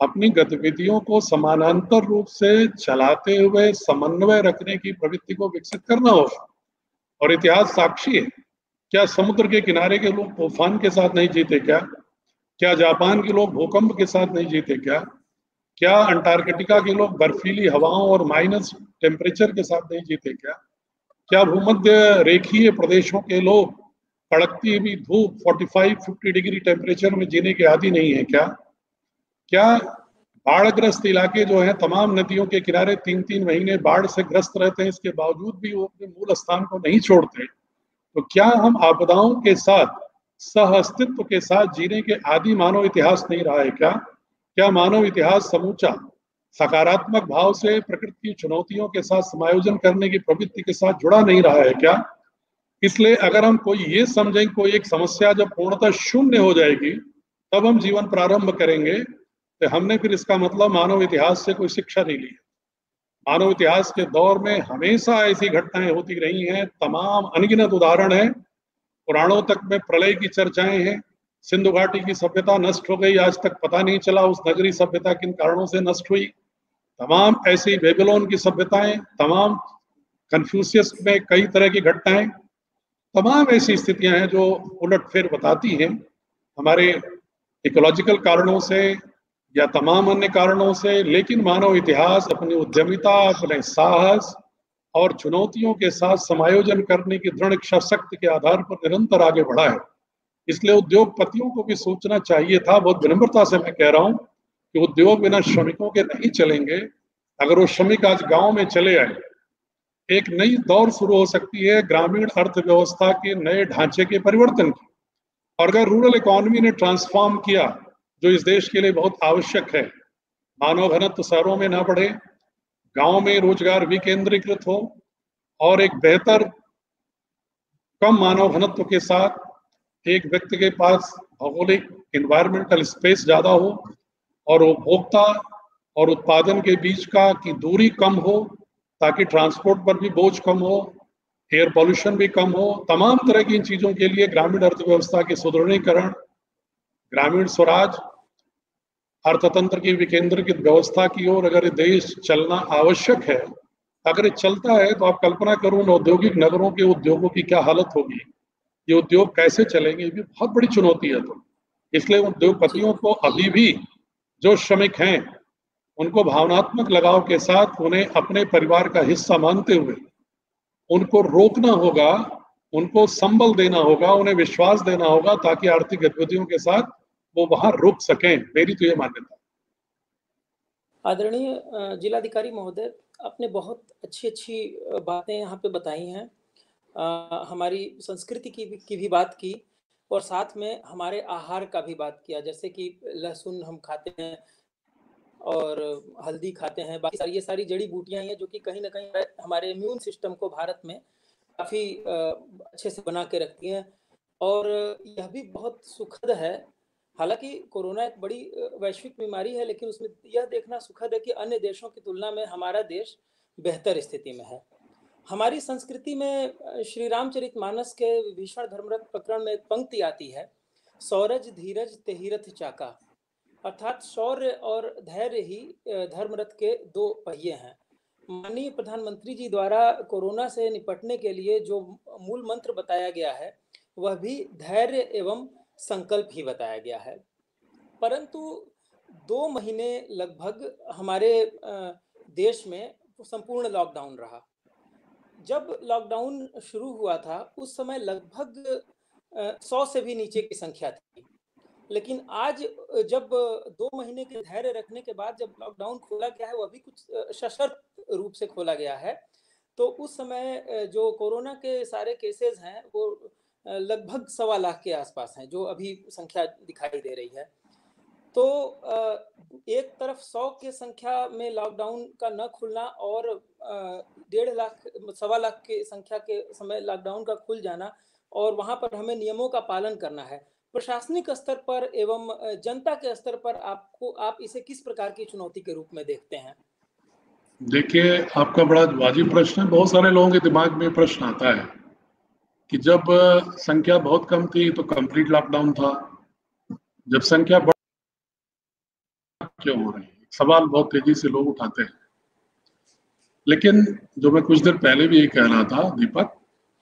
अपनी गतिविधियों को समानांतर रूप से चलाते हुए समन्वय रखने की प्रवृत्ति को विकसित करना होगा। और इतिहास साक्षी है। क्या समुद्र के किनारे के लोग तूफान के साथ नहीं जीते क्या? क्या जापान के लोग भूकंप के साथ नहीं जीते क्या? क्या अंटार्कटिका के लोग बर्फीली हवाओं और माइनस टेम्परेचर के साथ नहीं जीते क्या? क्या भूमध्य रेखीय प्रदेशों के लोग कड़कती हुई धूप 45-50 डिग्री टेम्परेचर में जीने के आदी नहीं है क्या? क्या बाढ़ग्रस्त इलाके जो हैं, तमाम नदियों के किनारे 3-3 महीने बाढ़ से ग्रस्त रहते हैं, इसके बावजूद भी वो अपने मूल स्थान को नहीं छोड़ते? तो क्या हम आपदाओं के साथ सह अस्तित्व के साथ जीने के आदि मानव इतिहास नहीं रहा है क्या? क्या मानव इतिहास समूचा सकारात्मक भाव से प्रकृति की चुनौतियों के साथ समायोजन करने की प्रवृत्ति के साथ जुड़ा नहीं रहा है क्या? इसलिए अगर हम कोई ये समझें कोई एक समस्या जब पूर्णतः शून्य हो जाएगी तब हम जीवन प्रारंभ करेंगे, तो हमने फिर इसका मतलब मानव इतिहास से कोई शिक्षा नहीं ली। मानव इतिहास के दौर में हमेशा ऐसी घटनाएं होती रही हैं, तमाम अनगिनत उदाहरण हैं। पुराणों तक में प्रलय की चर्चाएं हैं। सिंधु घाटी की सभ्यता नष्ट हो गई, आज तक पता नहीं चला उस नगरी सभ्यता किन कारणों से नष्ट हुई। तमाम ऐसी बेबीलोन की सभ्यताएं, तमाम कन्फ्यूशियस में कई तरह की घटनाएं, तमाम ऐसी स्थितियां हैं जो उलटफेर बताती हैं हमारे इकोलॉजिकल कारणों से या तमाम अन्य कारणों से। लेकिन मानव इतिहास अपनी उद्यमिता, अपने साहस और चुनौतियों के साथ समायोजन करने की दृढ़ इच्छा शक्ति के आधार पर निरंतर आगे बढ़ा है। इसलिए उद्योगपतियों को भी सोचना चाहिए था, बहुत विनम्रता से मैं कह रहा हूं, कि उद्योग बिना श्रमिकों के नहीं चलेंगे। अगर वो श्रमिक आज गांव में चले आए, एक नई दौर शुरू हो सकती है ग्रामीण अर्थव्यवस्था के नए ढांचे के परिवर्तन की। और अगर रूरल इकोनॉमी ने ट्रांसफॉर्म किया, जो इस देश के लिए बहुत आवश्यक है, मानव घनत्व शहरों में ना बढ़े, गांव में रोजगार विकेंद्रीकृत हो और एक बेहतर कम मानव घनत्व के साथ एक व्यक्ति के पास भौगोलिक इन्वायरमेंटल स्पेस ज्यादा हो और उपभोक्ता और उत्पादन के बीच का की दूरी कम हो, ताकि ट्रांसपोर्ट पर भी बोझ कम हो, एयर पॉल्यूशन भी कम हो। तमाम तरह की इन चीजों के लिए ग्रामीण अर्थव्यवस्था के सुदृढ़ीकरण, ग्रामीण स्वराज, अर्थतंत्र की विकेंद्रीकृत व्यवस्था की ओर अगर देश चलना आवश्यक है। अगर ये चलता है तो आप कल्पना करो उन औद्योगिक नगरों के उद्योगों की क्या हालत होगी, ये उद्योग कैसे चलेंगे, ये भी बहुत बड़ी चुनौती है। तो इसलिए उद्योगपतियों को अभी भी जो श्रमिक हैं उनको भावनात्मक लगाव के साथ उन्हें अपने परिवार का हिस्सा मानते हुए उनको रोकना होगा, उनको संबल देना होगा, उन्हें विश्वास देना होगा, ताकि आर्थिक गतिविधियों के साथ वो वहां रुक सकें। मेरी तो ये मान्यता। आदरणीय जिलाधिकारी महोदय, आपने बहुत अच्छी बातें यहाँ पे बताई हैं। हमारी संस्कृति की भी बात की और साथ में हमारे आहार का भी बात किया, जैसे कि लहसुन हम खाते हैं और हल्दी खाते हैं, बाकी ये सारी जड़ी बूटियां हैं जो कि कहीं ना कहीं हमारे इम्यून सिस्टम को भारत में काफ़ी अच्छे से बना के रखती हैं। और यह भी बहुत सुखद है, हालांकि कोरोना एक बड़ी वैश्विक बीमारी है, लेकिन उसमें यह देखना सुखद है कि अन्य देशों की तुलना में हमारा देश बेहतर स्थिति में है। हमारी संस्कृति में श्री रामचरितमानस के विभीषण धर्मरथ प्रकरण में एक पंक्ति आती है, सौरज धीरज तेहिरथ चाका, अर्थात शौर्य और धैर्य ही धर्मरथ के दो पहिए हैं। माननीय प्रधानमंत्री जी द्वारा कोरोना से निपटने के लिए जो मूल मंत्र बताया गया है वह भी धैर्य एवं संकल्प ही बताया गया है। परंतु 2 महीने लगभग हमारे देश में संपूर्ण लॉकडाउन रहा। जब लॉकडाउन शुरू हुआ था उस समय लगभग 100 से भी नीचे की संख्या थी, लेकिन आज जब 2 महीने के धैर्य रखने के बाद जब लॉकडाउन खोला गया है, वह भी कुछ सशर्त रूप से खोला गया है, तो उस समय जो कोरोना के सारे केसेस हैं वो लगभग 1.25 लाख के आसपास हैं, जो अभी संख्या दिखाई दे रही है। तो एक तरफ 100 के संख्या में लॉकडाउन का न खुलना और 1.5 लाख 1.25 लाख की संख्या के समय लॉकडाउन का खुल जाना, और वहां पर हमें नियमों का पालन करना है। प्रशासनिक स्तर पर एवं जनता के स्तर पर आप इसे किस प्रकार की चुनौती के रूप में देखते हैं? देखिए, आपका बड़ा वाजिब प्रश्न है। बहुत सारे लोगों के दिमाग में प्रश्न आता है कि जब संख्या बहुत कम थी तो कंप्लीट लॉकडाउन था, जब संख्या क्यों हो रही है, सवाल बहुत तेजी से लोग उठाते हैं। लेकिन जो मैं कुछ देर पहले भी ये कह रहा था दीपक,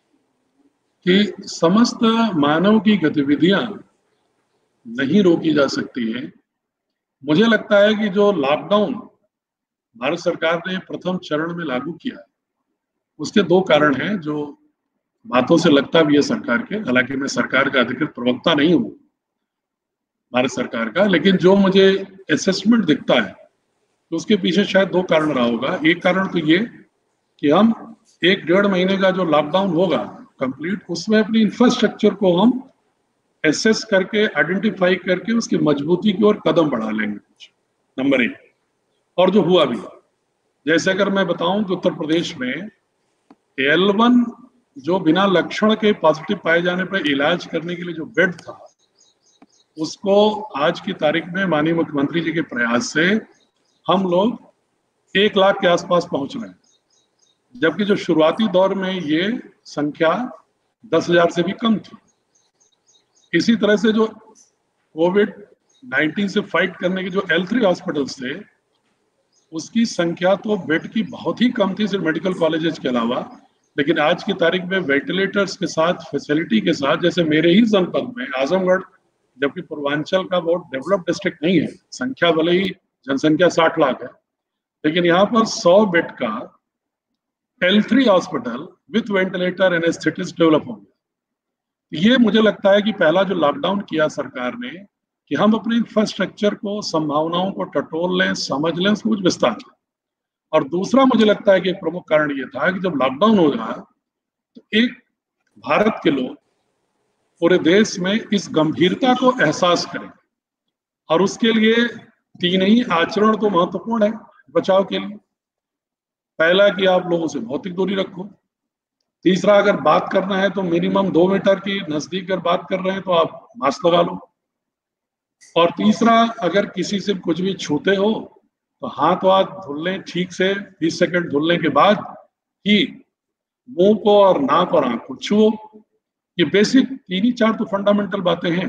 कि समस्त मानव की गतिविधियां नहीं रोकी जा सकती है। मुझे लगता है कि जो लॉकडाउन भारत सरकार ने प्रथम चरण में लागू किया, उसके दो कारण हैं जो बातों से लगता भी है सरकार के। हालांकि मैं सरकार का अधिकृत प्रवक्ता नहीं हूं भारत सरकार का, लेकिन जो मुझे असेसमेंट दिखता है तो उसके पीछे शायद दो कारण रहा होगा। एक कारण तो ये कि हम 1-1.5 महीने का जो लॉकडाउन होगा कंप्लीट, उसमें अपनी इंफ्रास्ट्रक्चर को हम एसेस करके, आइडेंटिफाई करके उसकी मजबूती की ओर कदम बढ़ा लेंगे, कुछ नंबर 1। और जो हुआ भी, जैसे अगर मैं बताऊं कि उत्तर प्रदेश में L1 जो बिना लक्षण के पॉजिटिव पाए जाने पर इलाज करने के लिए जो बेड था, उसको आज की तारीख में माननीय मुख्यमंत्री जी के प्रयास से हम लोग 1 लाख के आसपास पहुंच रहे हैं, जबकि जो शुरुआती दौर में ये संख्या 10,000 से भी कम थी। इसी तरह से जो कोविड-19 से फाइट करने के जो L3 हॉस्पिटल्स थे, उसकी संख्या तो बेड की बहुत ही कम थी, सिर्फ मेडिकल कॉलेजेस के अलावा। लेकिन आज की तारीख में वेंटिलेटर्स के साथ, फैसिलिटी के साथ, जैसे मेरे ही जनपद में आजमगढ़, जबकि पूर्वांचल का बहुत डेवलप्ड डिस्ट्रिक्ट नहीं है, संख्या भले ही जनसंख्या 60 लाख है, लेकिन यहाँ पर 100 बेड का L3 hospital with ventilator anaesthetist develop हो गया। ये मुझे लगता है कि पहला जो लॉकडाउन किया सरकार ने, कि हम अपने इंफ्रास्ट्रक्चर को, संभावनाओं को टटोल लें, समझ लें, उसको कुछ विस्तार लें। और दूसरा मुझे लगता है कि एक प्रमुख कारण ये था कि जब लॉकडाउन होगा तो एक भारत के लोग पूरे देश में इस गंभीरता को एहसास करें, और उसके लिए 3 ही आचरण तो महत्वपूर्ण है बचाव के लिए। पहला कि आप लोगों से भौतिक दूरी रखो। तीसरा, अगर बात करना है तो मिनिमम 2 मीटर की नजदीक अगर बात कर रहे हैं तो आप मास्क लगा लो। और तीसरा, अगर किसी से कुछ भी छूते हो तो हाथ धुल लें ठीक से, 20 सेकंड धुलने के बाद ही मुंह को और नाक और आंख को छुओ। ये बेसिक 3 ही 4 तो फंडामेंटल बातें हैं।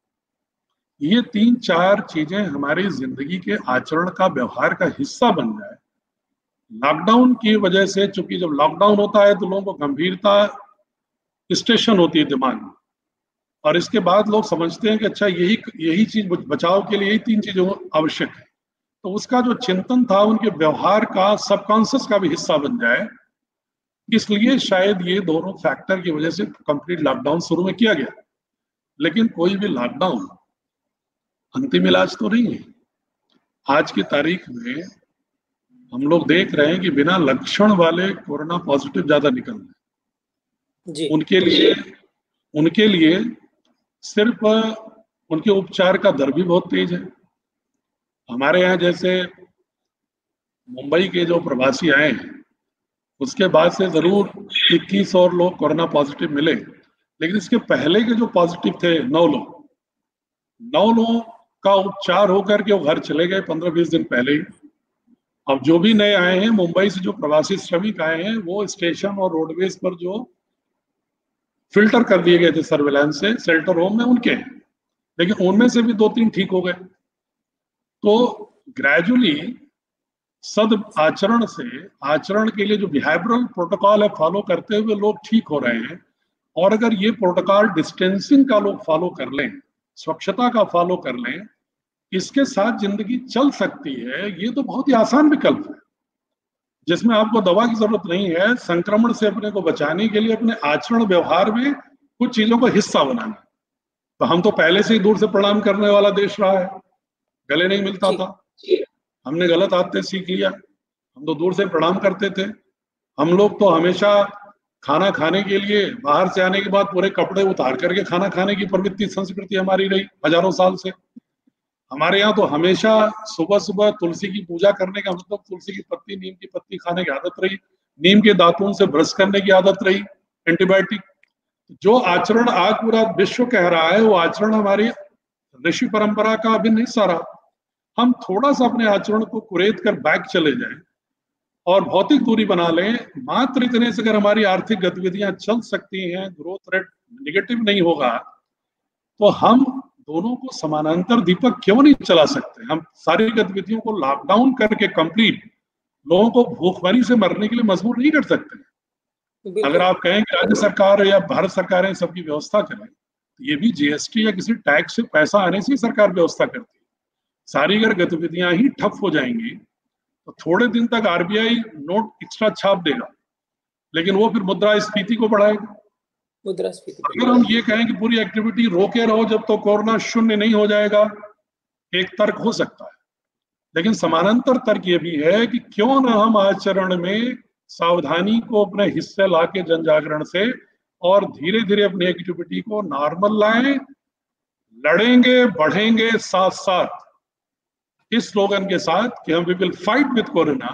ये 3-4 चीजें हमारी जिंदगी के आचरण का, व्यवहार का हिस्सा बन जाए। लॉकडाउन की वजह से, चूंकि जब लॉकडाउन होता है तो लोगों को गंभीरता स्टेशन होती है दिमाग में, और इसके बाद लोग समझते हैं कि अच्छा यही चीज बचाव के लिए, यही 3 चीजें आवश्यक है। तो उसका जो चिंतन था उनके व्यवहार का, सबकॉन्शियस का भी हिस्सा बन जाए। इसलिए शायद ये दोनों फैक्टर की वजह से कंप्लीट लॉकडाउन शुरू में किया गया। लेकिन कोई भी लॉकडाउन अंतिम इलाज तो नहीं है। आज की तारीख में हम लोग देख रहे हैं कि बिना लक्षण वाले कोरोना पॉजिटिव ज्यादा निकल रहे हैं। उनके लिए सिर्फ उनके उपचार का दर भी बहुत तेज है। हमारे यहाँ जैसे मुंबई के जो प्रवासी आए हैं, उसके बाद से जरूर 21 और लोग कोरोना पॉजिटिव मिले, लेकिन इसके पहले के जो पॉजिटिव थे 9 लोगों का उपचार होकर के वो घर चले गए 15-20 दिन पहले ही। अब जो भी नए आए हैं, मुंबई से जो प्रवासी श्रमिक आए हैं, वो स्टेशन और रोडवेज पर जो फिल्टर कर दिए गए थे सर्विलांस से, शेल्टर होम में उनके, लेकिन उनमें से भी 2-3 ठीक हो गए। तो ग्रेजुअली सद आचरण से, आचरण के लिए जो बिहेवियरल प्रोटोकॉल है फॉलो करते हुए लोग ठीक हो रहे हैं। और अगर ये प्रोटोकॉल डिस्टेंसिंग का लोग फॉलो कर लें, स्वच्छता का फॉलो कर लें, इसके साथ जिंदगी चल सकती है। ये तो बहुत ही आसान विकल्प है, जिसमें आपको दवा की जरूरत नहीं है। संक्रमण से अपने को बचाने के लिए अपने आचरण व्यवहार में कुछ चीजों का हिस्सा बनाना। तो हम तो पहले से ही दूर से प्रणाम करने वाला देश रहा है, गले नहीं मिलता था, हमने गलत आदतें सीख लिया, हम तो दूर से प्रणाम करते थे। हम लोग तो हमेशा खाना खाने के लिए बाहर से आने के बाद पूरे कपड़े उतार करके खाना खाने की प्रवृत्ति, संस्कृति हमारी रही हजारों साल से। हमारे यहाँ तो हमेशा सुबह सुबह तुलसी की पूजा करने का मतलब तुलसी की पत्ती, नीम की पत्ती खाने की आदत रही, नीम के दातुन से ब्रश करने की आदत रही, एंटीबायोटिक। जो आचरण आज पूरा विश्व कह रहा है, वो आचरण हमारी ऋषि परंपरा का अभिन्न हिस्सा रहा। हम थोड़ा सा अपने आचरण को कुरेद कर बैक चले जाएं और भौतिक दूरी बना लें, मात्र इतने से अगर हमारी आर्थिक गतिविधियां चल सकती हैं, ग्रोथ रेट निगेटिव नहीं होगा, तो हम दोनों को समानांतर दीपक क्यों नहीं चला सकते? हम सारी गतिविधियों को लॉकडाउन करके कंप्लीट लोगों को भूखमरी से मरने के लिए मजबूर नहीं कर सकते। अगर आप कहें कि राज्य सरकार या भारत सरकार सबकी व्यवस्था करें, तो ये भी जीएसटी या किसी टैक्स से पैसा आने से ही सरकार व्यवस्था करती है। सारी अगर गतिविधियां ही ठप हो जाएंगी तो थोड़े दिन तक आरबीआई नोट एक्स्ट्रा छाप देगा, लेकिन वो फिर मुद्रास्फीति को बढ़ाएगा। अगर हम ये कहें कि पूरी एक्टिविटी रोके रहो जब तो कोरोना शून्य नहीं हो जाएगा, एक तर्क हो सकता है, लेकिन समानांतर तर्क ये भी है कि क्यों ना हम आचरण में सावधानी को अपने हिस्से लाके जन जागरण से और धीरे धीरे अपनी एक्टिविटी को नॉर्मल लाएं। लड़ेंगे बढ़ेंगे साथ साथ इस स्लोगन के साथ कि हम we will fight with corona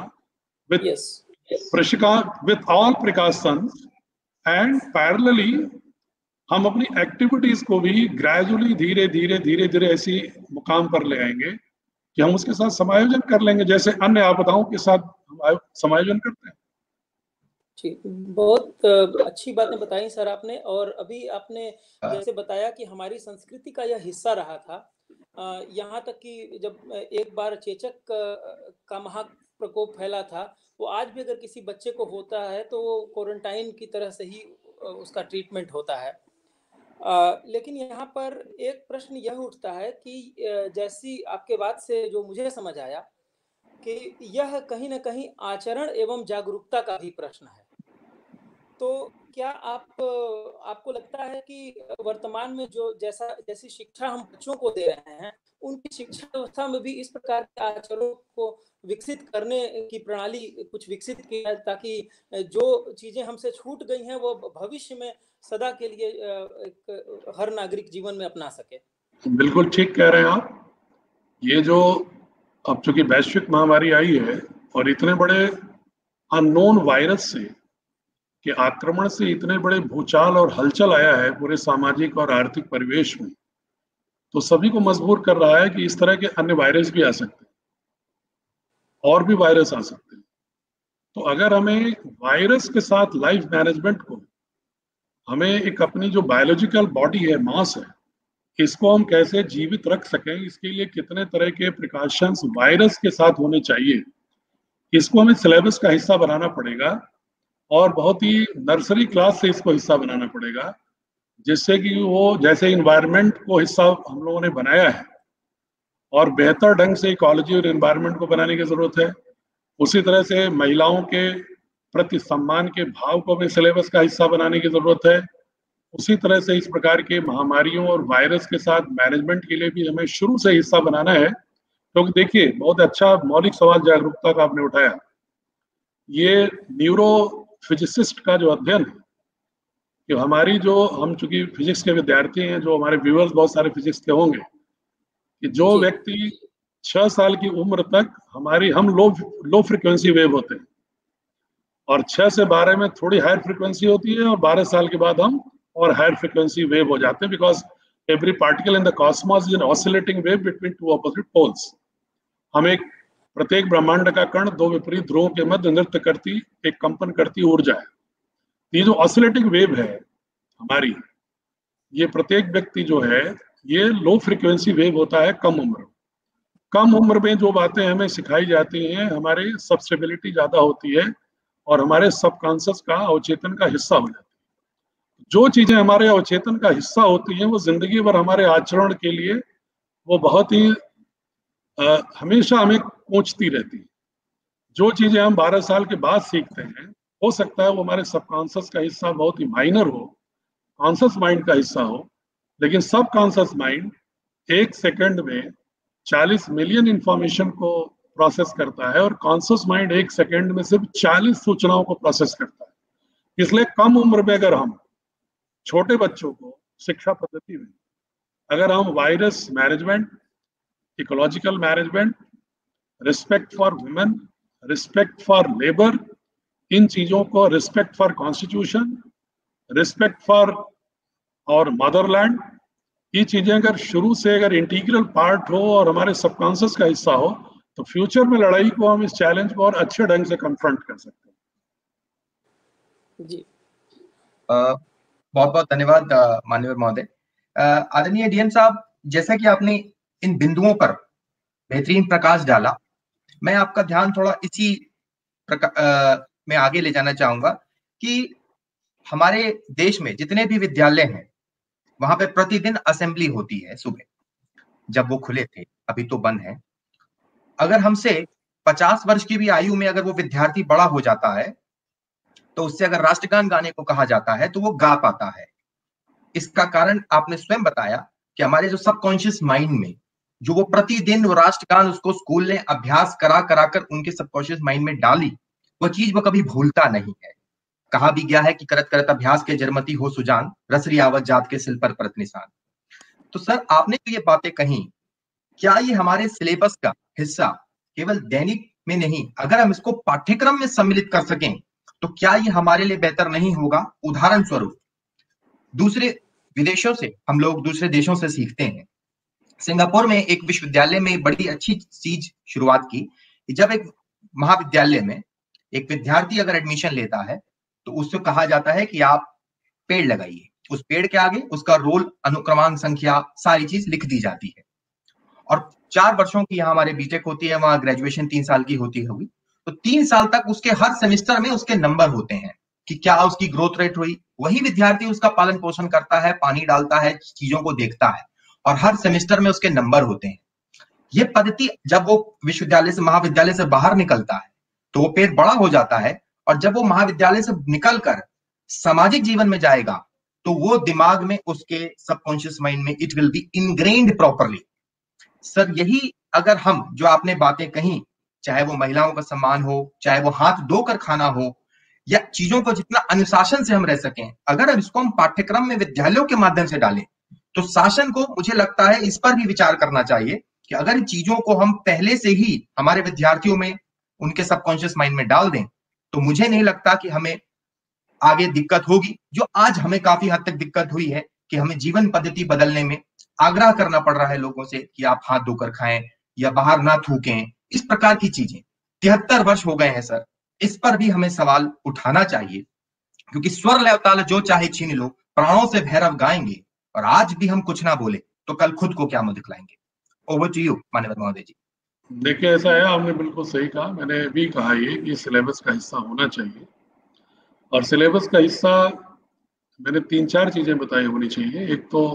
with all precautions and parallelly हम अपनी एक्टिविटीज को भी ग्रेजुअली धीरे धीरे ऐसी मुकाम पर ले आएंगे कि हम उसके साथ समायोजन कर लेंगे, जैसे अन्य आपदाओं के साथ हम समायोजन करते हैं। जी, बहुत अच्छी बातें बताई सर आपने। और अभी आपने जैसे बताया कि हमारी संस्कृति का यह हिस्सा रहा था, यहाँ तक कि जब एक बार चेचक का महाप्रकोप फैला था, वो आज भी अगर किसी बच्चे को होता है तो वो क्वारंटाइन की तरह से ही उसका ट्रीटमेंट होता है। लेकिन यहाँ पर एक प्रश्न यह उठता है कि जैसी आपके बात से जो मुझे समझ आया कि यह कहीं ना कहीं आचरण एवं जागरूकता का भी प्रश्न है। तो क्या आपको लगता है कि वर्तमान में जो जैसी शिक्षा हम बच्चों को दे रहे हैं, उनकी शिक्षा व्यवस्था में भी इस प्रकार के आचरणों को विकसित करने की प्रणाली कुछ विकसित की है, ताकि जो चीजें हमसे छूट गई हैं वो भविष्य में सदा के लिए हर नागरिक जीवन में अपना सके? बिल्कुल ठीक कह रहे हैं आप। ये जो अब चूंकि वैश्विक महामारी आई है और इतने बड़े अननोन वायरस से के आक्रमण से इतने बड़े भूचाल और हलचल आया है पूरे सामाजिक और आर्थिक परिवेश में, तो सभी को मजबूर कर रहा है कि इस तरह के अन्य वायरस भी आ सकते हैं और भी वायरस आ सकते हैं। तो अगर हमें वायरस के साथ लाइफ मैनेजमेंट को, हमें एक अपनी जो बायोलॉजिकल बॉडी है, मास है, इसको हम कैसे जीवित रख सकें, इसके लिए कितने तरह के प्रिकॉशंस वायरस के साथ होने चाहिए, इसको हमें सिलेबस का हिस्सा बनाना पड़ेगा और बहुत ही नर्सरी क्लास से इसको हिस्सा बनाना पड़ेगा, जिससे कि वो जैसे इन्वायरमेंट को हिस्सा हम लोगों ने बनाया है और बेहतर ढंग से इकोलॉजी और इन्वायरमेंट को बनाने की जरूरत है, उसी तरह से महिलाओं के प्रति सम्मान के भाव को भी सिलेबस का हिस्सा बनाने की जरूरत है। उसी तरह से इस प्रकार के महामारियों और वायरस के साथ मैनेजमेंट के लिए भी हमें शुरू से हिस्सा बनाना है। क्योंकि देखिए, बहुत अच्छा मौलिक सवाल जागरूकता का आपने उठाया। ये न्यूरो फिजिसिस्ट का जो अध्ययन है कि हमारी जो, हम चूंकि फिजिक्स के विद्यार्थी हैं, जो हमारे व्यूअर्स बहुत सारे फिजिक्स के होंगे, कि जो व्यक्ति 6 साल की उम्र तक हम लो फ्रिक्वेंसी वेव होते हैं और 6 से 12 में थोड़ी हायर फ्रिक्वेंसी होती है और 12 साल के बाद हम और हायर फ्रिक्वेंसी वेव हो जाते हैं, because every particle in the cosmos is an oscillating wave between two opposite poles. हम प्रत्येक ब्रह्मांड का कण दो विपरीत ध्रुवों के मध्य नृत्य करती, एक कंपन करती ऊर्जा है। ये जो ऑसिलेटिंग वेव है हमारी, ये प्रत्येक व्यक्ति जो है ये लो फ्रिक्वेंसी वेव होता है कम उम्र में। जो बातें हमें सिखाई जाती हैं, हमारी सब्सटेबिलिटी ज्यादा होती है और हमारे सबकॉन्शियस का, अवचेतन का हिस्सा हो जाती है। जो चीजें हमारे अवचेतन का हिस्सा होती हैं वो जिंदगी भर हमारे आचरण के लिए वो बहुत ही हमेशा हमें कोचती रहती है। जो चीजें हम 12 साल के बाद सीखते हैं, हो सकता है वो हमारे सबकॉन्शियस का हिस्सा बहुत ही माइनर हो, कॉन्शियस माइंड का हिस्सा हो, लेकिन सबकॉन्शियस माइंड 1 सेकंड में 40 मिलियन इंफॉर्मेशन को प्रोसेस करता है और कॉन्शियस माइंड 1 सेकंड में सिर्फ 40 सूचनाओं को प्रोसेस करता है। इसलिए कम उम्र में अगर हम छोटे बच्चों को शिक्षा पद्धति में अगर हम virus management, ecological management, respect for women, respect for labour, इन चीजों को, respect for constitution, respect for और मदरलैंड, ये चीजें अगर शुरू से अगर इंटीग्रल पार्ट हो और हमारे सबकॉन्शियस का हिस्सा हो, तो फ्यूचर में लड़ाई को, हम इस चैलेंज को और अच्छे ढंग से कन्फ्रंट कर सकते हैं। जी, बहुत बहुत धन्यवाद माननीय महोदय। आदरणीय डीएम साहब, जैसा कि आपने इन बिंदुओं पर बेहतरीन प्रकाश डाला, मैं आपका ध्यान थोड़ा इसी में आगे ले जाना चाहूंगा कि हमारे देश में जितने भी विद्यालय हैं वहां पे प्रतिदिन असेंबली होती है सुबह, जब वो खुले थे, अभी तो बंद है। अगर हमसे 50 वर्ष की भी आयु में अगर वो विद्यार्थी बड़ा हो जाता है तो उससे अगर राष्ट्रगान गाने को कहा जाता है तो वो गा पाता है। इसका कारण आपने स्वयं बताया कि हमारे जो सबकॉन्शियस माइंड में जो वो प्रतिदिन वो राष्ट्रगान उसको स्कूल ने अभ्यास करा करा कर उनके सबकॉन्शियस माइंड में डाली, वो चीज वो कभी भूलता नहीं है। कहा भी गया है कि करत करत अभ्यास के जरमती हो सुजान, रसरी आवत जात के सिल पर परत निशान। तो सर, आपने जो ये बातें कही, क्या ये हमारे सिलेबस का हिस्सा केवल दैनिक में नहीं, अगर हम इसको पाठ्यक्रम में सम्मिलित कर सकें तो क्या ये हमारे लिए बेहतर नहीं होगा? उदाहरण स्वरूप, दूसरे विदेशों से हम लोग दूसरे देशों से सीखते हैं। सिंगापुर में एक विश्वविद्यालय में बड़ी अच्छी चीज शुरुआत की कि जब एक महाविद्यालय में एक विद्यार्थी अगर एडमिशन लेता है तो उससे कहा जाता है कि आप पेड़ लगाइए, उस पेड़ के आगे उसका रोल, अनुक्रमांक, संख्या, सारी चीज लिख दी जाती है। और 4 वर्षों की यहाँ हमारे बीटेक होती है, वहां ग्रेजुएशन 3 साल की होती होगी, तो 3 साल तक उसके हर सेमेस्टर में उसके नंबर होते हैं कि क्या उसकी ग्रोथ रेट हुई। वही विद्यार्थी उसका पालन पोषण करता है, पानी डालता है, चीजों को देखता है, और हर सेमेस्टर में उसके नंबर होते हैं। ये पद्धति जब वो विश्वविद्यालय से, महाविद्यालय से बाहर निकलता है तो वो पेड़ बड़ा हो जाता है, और जब वो महाविद्यालय से निकलकर सामाजिक जीवन में जाएगा तो वो दिमाग में, उसके सबकॉन्शियस माइंड में it will be ingrained properly. Sir, यही अगर हम जो आपने बातें कही, चाहे वो महिलाओं का सम्मान हो, चाहे वो हाथ धोकर खाना हो, या चीजों को जितना अनुशासन से हम रह सकें, अगर इसको हम पाठ्यक्रम में विद्यालयों के माध्यम से डालें तो शासन को, मुझे लगता है, इस पर भी विचार करना चाहिए कि अगर इन चीजों को हम पहले से ही हमारे विद्यार्थियों में, उनके सबकॉन्शियस माइंड में डाल दें तो मुझे नहीं लगता कि हमें आगे दिक्कत होगी, जो आज हमें काफी हद तक दिक्कत हुई है कि हमें जीवन पद्धति बदलने में आग्रह करना पड़ रहा है लोगों से कि आप हाथ धोकर खाएं या बाहर ना थूकें, इस प्रकार की चीजें। 73 वर्ष हो गए हैं सर, इस पर भी हमें सवाल उठाना चाहिए, क्योंकि स्वर लय ताल जो चाहे छीन लो, प्राणों से भैरव गाएंगे, और आज भी हम कुछ ना बोले तो कल खुद को क्या मुंह दिखलाएंगे। ओवर टू यू माननीय महोदय जी। देखिए, ऐसा है, आपने बिल्कुल सही कहा, मैंने भी कहा ये कि सिलेबस का हिस्सा होना चाहिए, और सिलेबस का हिस्सा मैंने 3-4 चीजें बताई होनी चाहिए। एक तो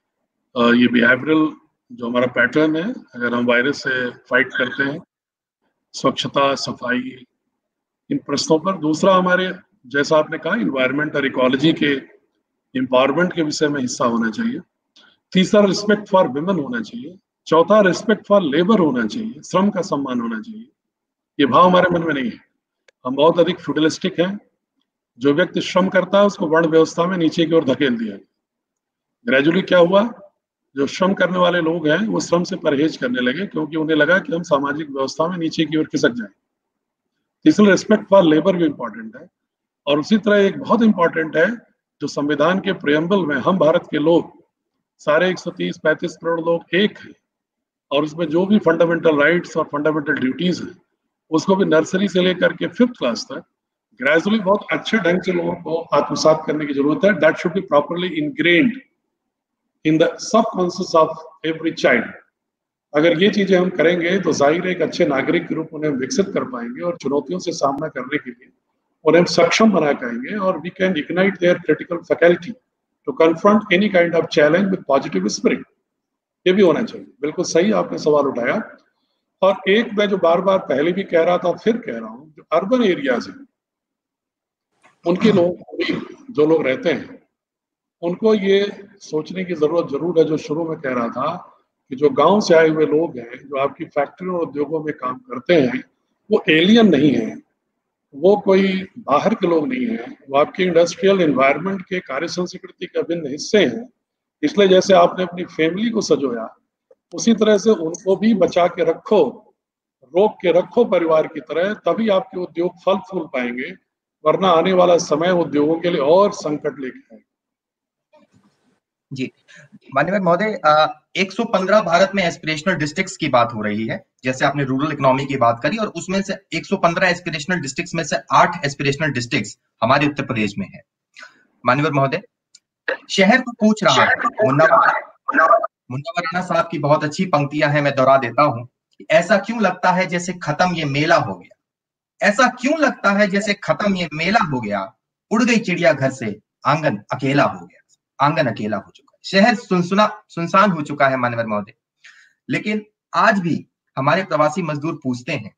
ये बिहेवियरल जो हमारा पैटर्न है, अगर हम वायरस से फाइट करते हैं, स्वच्छता, सफाई, इन प्रश्नों पर। दूसरा, हमारे जैसा आपने कहा, इन्वायरमेंट और इकोलॉजी के एम्पावरमेंट के विषय में हिस्सा होना चाहिए। तीसरा, रिस्पेक्ट फॉर विमेन होना चाहिए। चौथा, रिस्पेक्ट फॉर लेबर होना चाहिए, श्रम का सम्मान होना चाहिए। ये भाव हमारे मन में नहीं है, हम बहुत अधिक फ्यूडलिस्टिक हैं। जो व्यक्ति श्रम करता है उसको वर्ण व्यवस्था में नीचे की ओर धकेल दिया। ग्रेजुअली क्या हुआ, जो श्रम करने वाले लोग हैं वो श्रम से परहेज करने लगे, क्योंकि उन्हें लगा कि हम सामाजिक व्यवस्था में नीचे की ओर खिसक जाए। इसलिए रिस्पेक्ट फॉर लेबर भी इंपॉर्टेंट है। और उसी तरह एक बहुत इंपॉर्टेंट है, जो संविधान के प्रियम्बल में हम भारत के लोग सारे 130-135 करोड़ लोग एक हैं, और उसमें जो भी फंडामेंटल राइट्स और फंडामेंटल ड्यूटीज हैं उसको भी नर्सरी से लेकर के 5th क्लास तक ग्रेजुअली बहुत अच्छे ढंग से लोगों को आत्मसात करने की जरूरत है। That should be properly ingrained in the subconscious of every child. अगर ये चीजें हम करेंगे तो जाहिर है एक अच्छे नागरिक के रूप में उन्हें विकसित कर पाएंगे, और चुनौतियों से सामना करने के लिए उन्हें सक्षम बना पाएंगे, और we can ignite their critical faculty to confront any kind of challenge with positive spirit. ये भी होना चाहिए। बिल्कुल सही आपने सवाल उठाया। और एक मैं जो बार बार पहले भी कह रहा था, फिर कह रहा हूँ, जो अर्बन एरियाज हैं उनके लोग, जो लोग रहते हैं, उनको ये सोचने की जरूरत जरूर है, जो शुरू में कह रहा था, कि जो गांव से आए हुए लोग हैं, जो आपकी फैक्ट्रियों और उद्योगों में काम करते हैं, वो एलियन नहीं है, वो कोई बाहर के लोग नहीं है, वो आपके इंडस्ट्रियल एनवायरनमेंट के कार्य संस्कृति के अभिन्न हिस्से हैं। इसलिए जैसे आपने अपनी फैमिली को सजोया, उसी तरह से उनको भी बचा के रखो, रोक के रखो परिवार की तरह, तभी आपके उद्योग फल फूल पाएंगे, वरना आने वाला समय उद्योगों के लिए और संकट लेके आएगा। जी माननीय महोदय, 115 भारत में एस्पिरेशनल डिस्ट्रिक्ट्स की बात हो रही है, जैसे आपने रूरल इकोनॉमी की बात करी, और उसमें से 115 एस्पिरेशनल डिस्ट्रिक्ट्स में से 8 एस्पिरेशनल डिस्ट्रिक्ट्स हमारे उत्तर प्रदेश में है। माननीय महोदय, शहर को पूछ रहा है, मुन्ना राणा साहब की बहुत अच्छी पंक्तियां हैं, मैं दोहरा देता हूं। ऐसा क्यों लगता है जैसे खत्म ये मेला हो गया, ऐसा क्यों लगता है जैसे खत्म ये मेला हो गया, उड़ गई चिड़िया घर से, आंगन अकेला हो गया, आंगन अकेला हो चुका है, शहर सुनसान हो चुका है मानवर महोदय। लेकिन आज भी हमारे प्रवासी मजदूर पूछते हैं,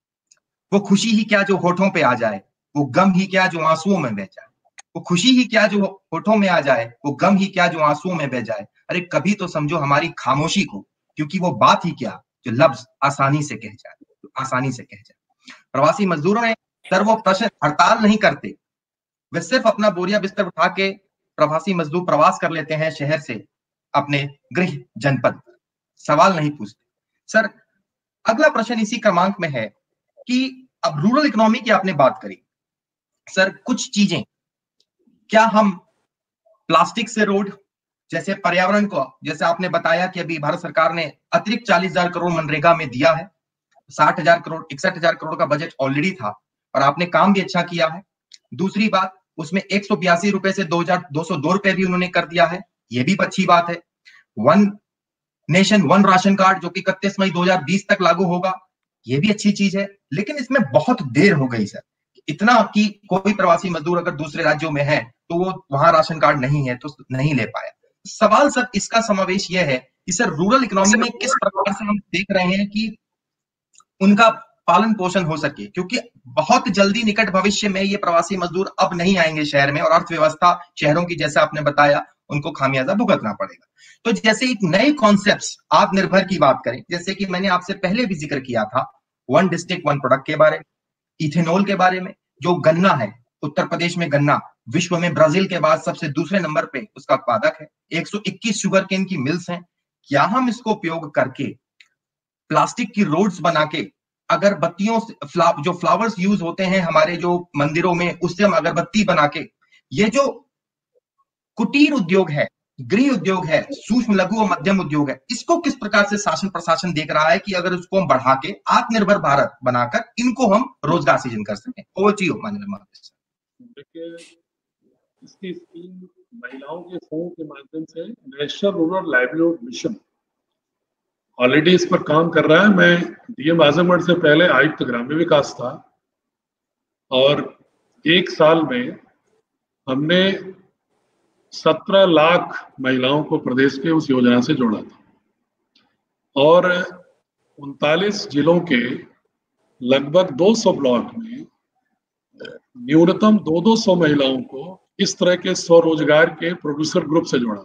वो खुशी ही क्या जो होठों पे आ जाए, वो गम ही क्या जो आंसुओं में बह जाए, वो खुशी ही क्या जो होठों में आ जाए, वो गम ही क्या जो आंसुओं में बह जाए। अरे कभी तो समझो हमारी खामोशी को, क्योंकि वो बात ही क्या जो लफ्ज आसानी से कह जाए, आसानी से कह जाए। प्रवासी मजदूरों ने सर वो प्रश्न हड़ताल नहीं करते, वे सिर्फ अपना बोरिया बिस्तर उठा के प्रवासी मजदूर प्रवास कर लेते हैं शहर से अपने गृह जनपद, सवाल नहीं पूछते। सर अगला प्रश्न इसी क्रमांक में है कि अब रूरल इकोनॉमी की आपने बात करी, सर कुछ चीजें, क्या हम प्लास्टिक से रोड, जैसे पर्यावरण को, जैसे आपने बताया कि अभी भारत सरकार ने अतिरिक्त 40,000 करोड़ मनरेगा में दिया है, 60,000 करोड़ 61,000 करोड़ का बजट ऑलरेडी था और आपने काम भी अच्छा किया है। दूसरी बात, उसमें 182 रुपए से 2,202 रुपए भी उन्होंने कर दिया है, ये भी अच्छी बात है। One nation one ration card जो कि 31 मई 2020 तक लागू होगा, ये भी अच्छी चीज है। लेकिन इसमें बहुत देर हो गई सर, इतना कि कोई प्रवासी मजदूर अगर दूसरे राज्यों में है तो वो वहां राशन कार्ड नहीं है तो नहीं ले पाया। सवाल सर इसका समावेश यह है कि सर रूरल इकोनॉमी में किस प्रकार से हम देख रहे हैं कि उनका पालन पोषण हो सके, क्योंकि बहुत जल्दी निकट भविष्य में ये प्रवासी मजदूर अब नहीं आएंगे शहर में और अर्थव्यवस्था शहरों की, जैसे आपने बताया, उनको खामियाजा भुगतना पड़ेगा। तो जैसे एक नए कॉन्सेप्ट आत्मनिर्भर की बात करें, जैसे कि मैंने आपसे पहले भी जिक्र किया था, वन डिस्ट्रिक्ट वन प्रोडक्ट के बारे में, इथेनॉल के बारे में, जो गन्ना है, उत्तर प्रदेश में गन्ना विश्व में ब्राजील के बाद सबसे दूसरे नंबर पे उसका उत्पादक है, 121 शुगर केन की मिल्स हैं। क्या हम इसको उपयोग करके प्लास्टिक की रोड्स बना के, अगरबत्तियों से जो फ्लावर्स यूज होते हैं हमारे जो मंदिरों में, उससे हम अगरबत्ती बना के, ये जो कुटीर उद्योग है, गृह उद्योग है, सूक्ष्म लघु और मध्यम उद्योग है, इसको किस प्रकार से शासन प्रशासन देख रहा है कि अगर उसको हम बढ़ा के आत्मनिर्भर भारत बनाकर इनको हम रोजगार सृजन कर सकें। ओवर टू यू माननीय महाराज। देखिए, इसकी स्कीम महिलाओं के समूह के माध्यम से national rural livelihood mission already इस पर काम कर रहा है। मैं डीएम आजमगढ़ से पहले आयुक्त ग्राम्य विकास था और एक साल में हमने 17 लाख महिलाओं को प्रदेश के उस योजना से जोड़ा था और 39 जिलों के लगभग 200 ब्लॉक में न्यूनतम 200 महिलाओं को इस तरह के स्वरोजगार के प्रोड्यूसर ग्रुप से जोड़ा था।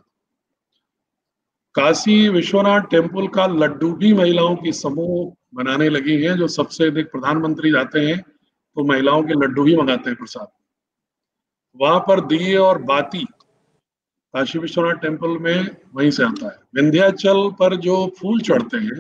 काशी विश्वनाथ टेम्पल का लड्डू भी महिलाओं की समूह बनाने लगी हैं, जो सबसे अधिक प्रधानमंत्री जाते हैं तो महिलाओं के लड्डू ही मंगाते हैं प्रसाद। वहां पर दिए और बाती काशी विश्वनाथ टेम्पल में वहीं से आता है। विंध्याचल पर जो फूल चढ़ते हैं,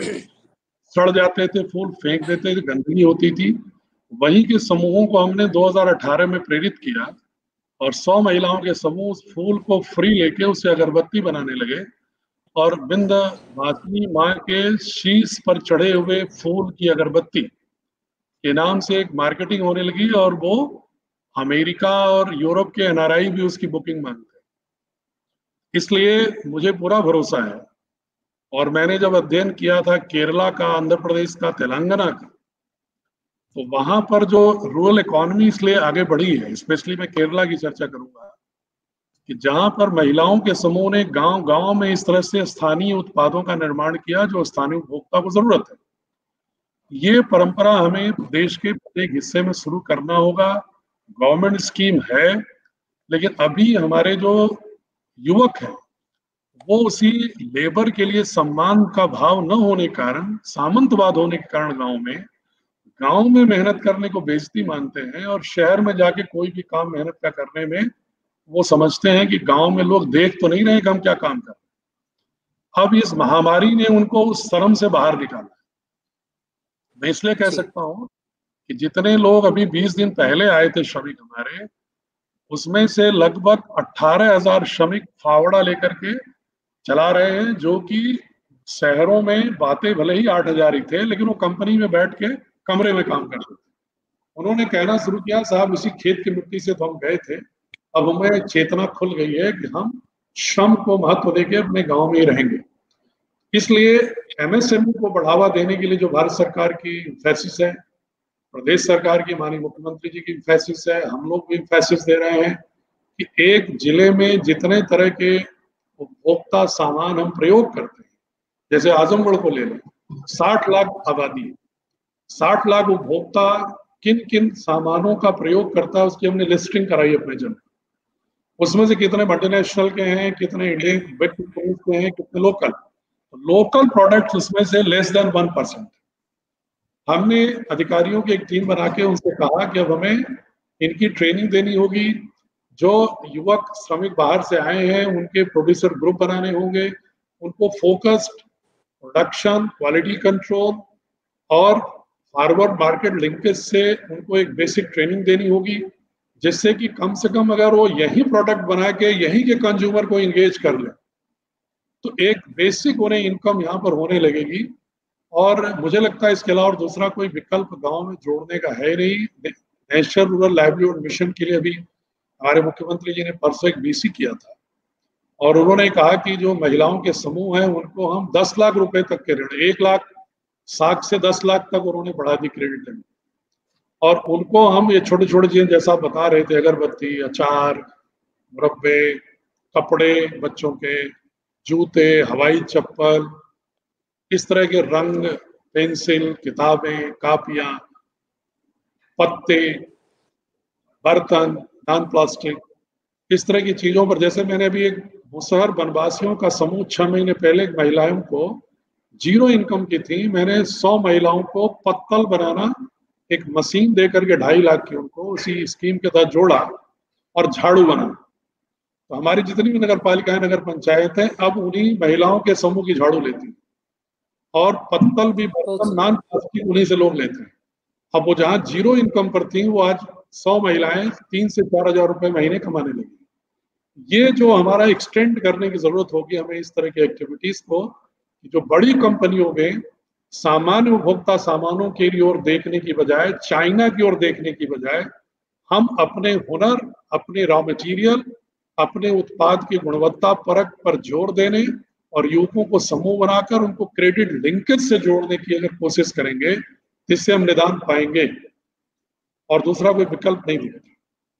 सड़ जाते थे फूल, फेंक देते थे, गंदगी होती थी, वहीं के समूहों को हमने 2018 में प्रेरित किया और 100 महिलाओं के समूह उस फूल को फ्री लेके उससे अगरबत्ती बनाने लगे और विंध्यवासिनी माँ के शीश पर चढ़े हुए फूल की अगरबत्ती के नाम से एक मार्केटिंग होने लगी और वो अमेरिका और यूरोप के एनआरआई भी उसकी बुकिंग मांगते हैं। इसलिए मुझे पूरा भरोसा है और मैंने जब अध्ययन किया था केरला का, आंध्र प्रदेश का, तेलंगाना का, तो वहां पर जो रूरल इकोनॉमी इसलिए आगे बढ़ी है, स्पेशली मैं केरला की चर्चा करूंगा, कि जहां पर महिलाओं के समूह ने गांव गांव में इस तरह से स्थानीय उत्पादों का निर्माण किया जो स्थानीय उपभोक्ता को जरूरत है। ये परंपरा हमें देश के प्रत्येक हिस्से में शुरू करना होगा। गवर्नमेंट स्कीम है, लेकिन अभी हमारे जो युवक हैं वो उसी लेबर के लिए सम्मान का भाव न होने के कारण, सामंतवाद होने के कारण गांव में मेहनत करने को बेइज्जती मानते हैं और शहर में जाके कोई भी काम मेहनत का करने में वो समझते हैं कि गांव में लोग देख तो नहीं रहे कि हम क्या काम कर रहे हैं। अब इस महामारी ने उनको उस शर्म से बाहर निकाला। मैं इसलिए कह सकता हूं कि जितने लोग अभी 20 दिन पहले आए थे श्रमिक हमारे, उसमें से लगभग 18,000 श्रमिक फावड़ा लेकर के चला रहे हैं, जो कि शहरों में बातें भले ही 8,000 ही थे, लेकिन वो कंपनी में बैठ के कमरे में काम करते थे। उन्होंने कहना शुरू किया, साहब उसी खेत की मिट्टी से तो हम गए थे, अब हमें चेतना खुल गई है कि हम श्रम को महत्व देके अपने गांव में ही रहेंगे। इसलिए एमएसएमई को बढ़ावा देने के लिए जो भारत सरकार की एम्फेसिस है, प्रदेश सरकार की माननीय मुख्यमंत्री जी की एम्फेसिस है, हम लोग भी एम्फेसिस दे रहे हैं कि एक जिले में जितने तरह के उपभोक्ता सामान हम प्रयोग करते हैं, जैसे आजमगढ़ को ले लें, 60 लाख आबादी है, 60 लाख उपभोक्ता किन किन सामानों का प्रयोग करता है उसकी हमने लिस्टिंग कराई अपने जन, उसमें से कितने मल्टीनेशनल के हैं, कितने इंडियन बिग कंपनीज के हैं, कितने लोकल प्रोडक्ट्स उसमें से लेस देन 1%। हमने अधिकारियों की एक टीम बना के उनसे कहा कि अब हमें इनकी ट्रेनिंग देनी होगी, जो युवक श्रमिक बाहर से आए हैं उनके प्रोड्यूसर ग्रुप बनाने होंगे, उनको फोकस्ड प्रोडक्शन, क्वालिटी कंट्रोल और फॉरवर्ड मार्केट लिंकेज से उनको एक बेसिक ट्रेनिंग देनी होगी, जिससे कि कम से कम अगर वो यही प्रोडक्ट बना के यही के कंज्यूमर को इंगेज कर ले तो एक बेसिक उन्हें इनकम यहाँ पर होने लगेगी। और मुझे लगता है इसके अलावा दूसरा कोई विकल्प गांव में जोड़ने का है नहीं। नेशनल रूरल लाइवलीहुड मिशन के लिए अभी हमारे मुख्यमंत्री जी ने परसों एक बीसी किया था और उन्होंने कहा कि जो महिलाओं के समूह हैं उनको हम 10 लाख रुपए तक के ऋण, 1,60,000 से 10 लाख तक उन्होंने बढ़ा दी क्रेडिट लिमिट, और उनको हम ये छोटे छोटे चीजें जैसा आप बता रहे थे, अगरबत्ती, अचार, मुरब्बे, कपड़े, बच्चों के जूते, हवाई चप्पल, इस तरह के रंग, पेंसिल, किताबें, कापियां, पत्ते, बर्तन, नॉन प्लास्टिक, इस तरह की चीजों पर, जैसे मैंने अभी एक मुसहर बनवासियों का समूह 6 महीने पहले एक महिलाओं को जीरो इनकम की थी, मैंने 100 महिलाओं को पत्तल बनाना एक मशीन दे करके 2.5 लाख की उनको उसी स्कीम के तहत जोड़ा और झाड़ू बना। तो हमारी जितनी भी नगर पालिकाएं, नगर पंचायत है, अब उन्हीं महिलाओं के समूह की झाड़ू लेती और पत्तल भी, बर्तन, नॉन प्लास्टिक उन्हीं से लोग लेते हैं। अब वो जहाँ जीरो इनकम पर थी वो आज 100 महिलाएं 3 से 4 हजार रुपए महीने कमाने लगी। ये जो हमारा एक्सटेंड करने की जरूरत होगी हमें इस तरह की एक्टिविटीज को, जो बड़ी कंपनियों में सामान्य उपभोक्ता सामानों के लिए ओर देखने की बजाय, चाइना की ओर देखने की बजाय, हम अपने हुनर, अपने रॉ मटेरियल, अपने उत्पाद की गुणवत्ता परख पर जोर देने और युवकों को समूह बनाकर उनको क्रेडिट लिंकेज से जोड़ने की अगर कोशिश करेंगे, जिससे हम निदान पाएंगे और दूसरा कोई विकल्प नहीं दिखता।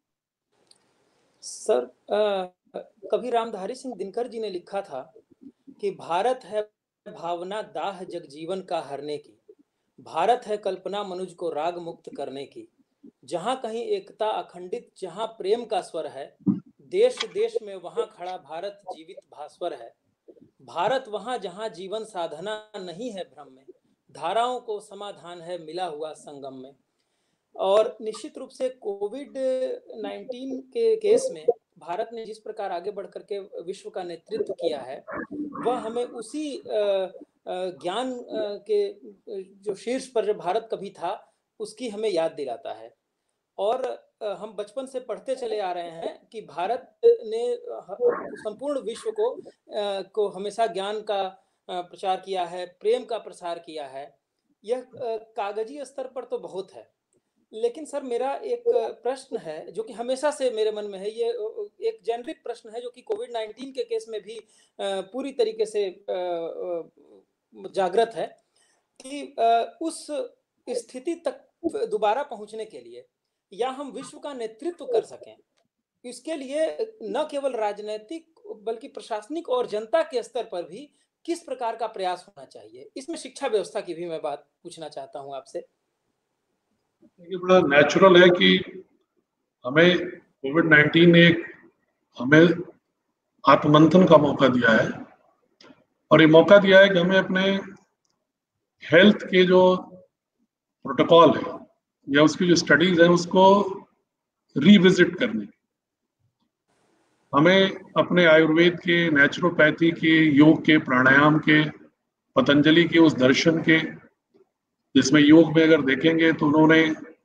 सर, कभी रामधारी सिंह दिनकर जी ने लिखा था कि भारत है भावना दाह जगजीवन का हरने की, भारत है कल्पना मनुज को राग मुक्त करने की, जहां कहीं एकता अखंडित, जहां प्रेम का स्वर है, देश देश में वहां खड़ा भारत जीवित भास्वर है, भारत वहां जहां जीवन साधना नहीं है भ्रम में, धाराओं को समाधान है मिला हुआ संगम में। और निश्चित रूप से कोविड-19 के केस में भारत ने जिस प्रकार आगे बढ़ करके विश्व का नेतृत्व किया है, वह हमें उसी ज्ञान के जो शीर्ष पर जो भारत कभी था उसकी हमें याद दिलाता है। और हम बचपन से पढ़ते चले आ रहे हैं कि भारत ने संपूर्ण विश्व को हमेशा ज्ञान का प्रचार किया है, प्रेम का प्रसार किया है। यह कागजी स्तर पर तो बहुत है, लेकिन सर मेरा एक प्रश्न है जो कि हमेशा से मेरे मन में है, ये एक जेनरिक प्रश्न है जो कि कोविड-19 के केस में भी पूरी तरीके से जागृत है कि उस स्थिति तक दोबारा पहुंचने के लिए या हम विश्व का नेतृत्व कर सकें, इसके लिए न केवल राजनीतिक बल्कि प्रशासनिक और जनता के स्तर पर भी किस प्रकार का प्रयास होना चाहिए, इसमें शिक्षा व्यवस्था की भी मैं बात पूछना चाहता हूं आपसे। ये बड़ा नेचुरल है कि हमें कोविड-19 ने हमें आत्ममंथन का मौका दिया है और ये मौका दिया है कि हमें अपने हेल्थ के जो प्रोटोकॉल है या उसकी जो स्टडीज है उसको रिविजिट करने, हमें अपने आयुर्वेद के, नेचुरोपैथी के, योग के, प्राणायाम के, पतंजलि के उस दर्शन के, जिसमें योग में अगर देखेंगे तो उन्होंने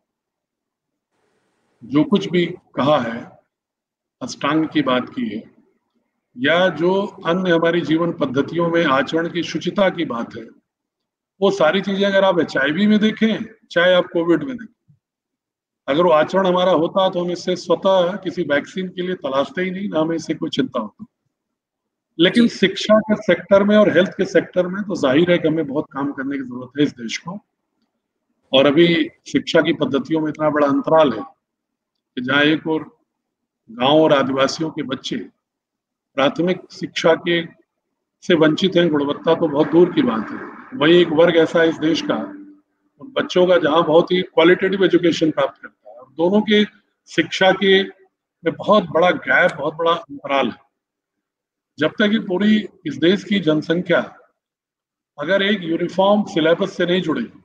जो कुछ भी कहा है, अष्टांग की बात की है, या जो अन्य हमारी जीवन पद्धतियों में आचरण की शुचिता की बात है, वो सारी चीजें अगर आप HIV में देखें चाहे आप कोविड में देखें, अगर वो आचरण हमारा होता तो हम इससे स्वतः किसी वैक्सीन के लिए तलाशते ही नहीं, ना हमें इससे कोई चिंता होती। लेकिन शिक्षा के सेक्टर में और हेल्थ के सेक्टर में तो जाहिर है कि हमें बहुत काम करने की जरूरत है इस देश को। और अभी शिक्षा की पद्धतियों में इतना बड़ा अंतराल है कि जहाँ एक और गांव और आदिवासियों के बच्चे प्राथमिक शिक्षा के से वंचित हैं, गुणवत्ता तो बहुत दूर की बात है। वही एक वर्ग ऐसा है इस देश का उन बच्चों का जहाँ बहुत ही क्वालिटेटिव एजुकेशन प्राप्त करता है। और दोनों के शिक्षा के में बहुत बड़ा गैप, बहुत बड़ा अंतराल है। जब तक कि पूरी इस देश की जनसंख्या अगर एक यूनिफॉर्म सिलेबस से नहीं जुड़ेगी,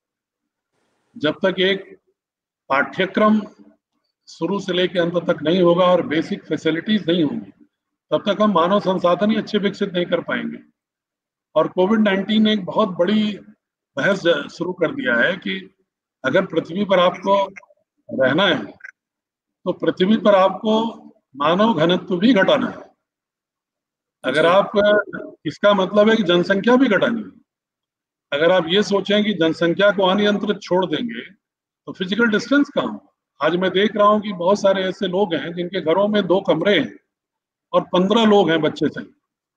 जब तक एक पाठ्यक्रम शुरू से लेकर अंत तक नहीं होगा और बेसिक फैसिलिटीज नहीं होंगी, तब तक हम मानव संसाधन ही अच्छे विकसित नहीं कर पाएंगे। और कोविड-19 ने एक बहुत बड़ी बहस शुरू कर दिया है कि अगर पृथ्वी पर आपको रहना है तो पृथ्वी पर आपको मानव घनत्व भी घटाना है। अगर आप, इसका मतलब है कि जनसंख्या भी घटानी है। अगर आप ये सोचें कि जनसंख्या को अनियंत्रित छोड़ देंगे तो फिजिकल डिस्टेंस कहाँ होगा। आज मैं देख रहा हूँ कि बहुत सारे ऐसे लोग हैं जिनके घरों में 2 कमरे हैं और 15 लोग हैं बच्चे से।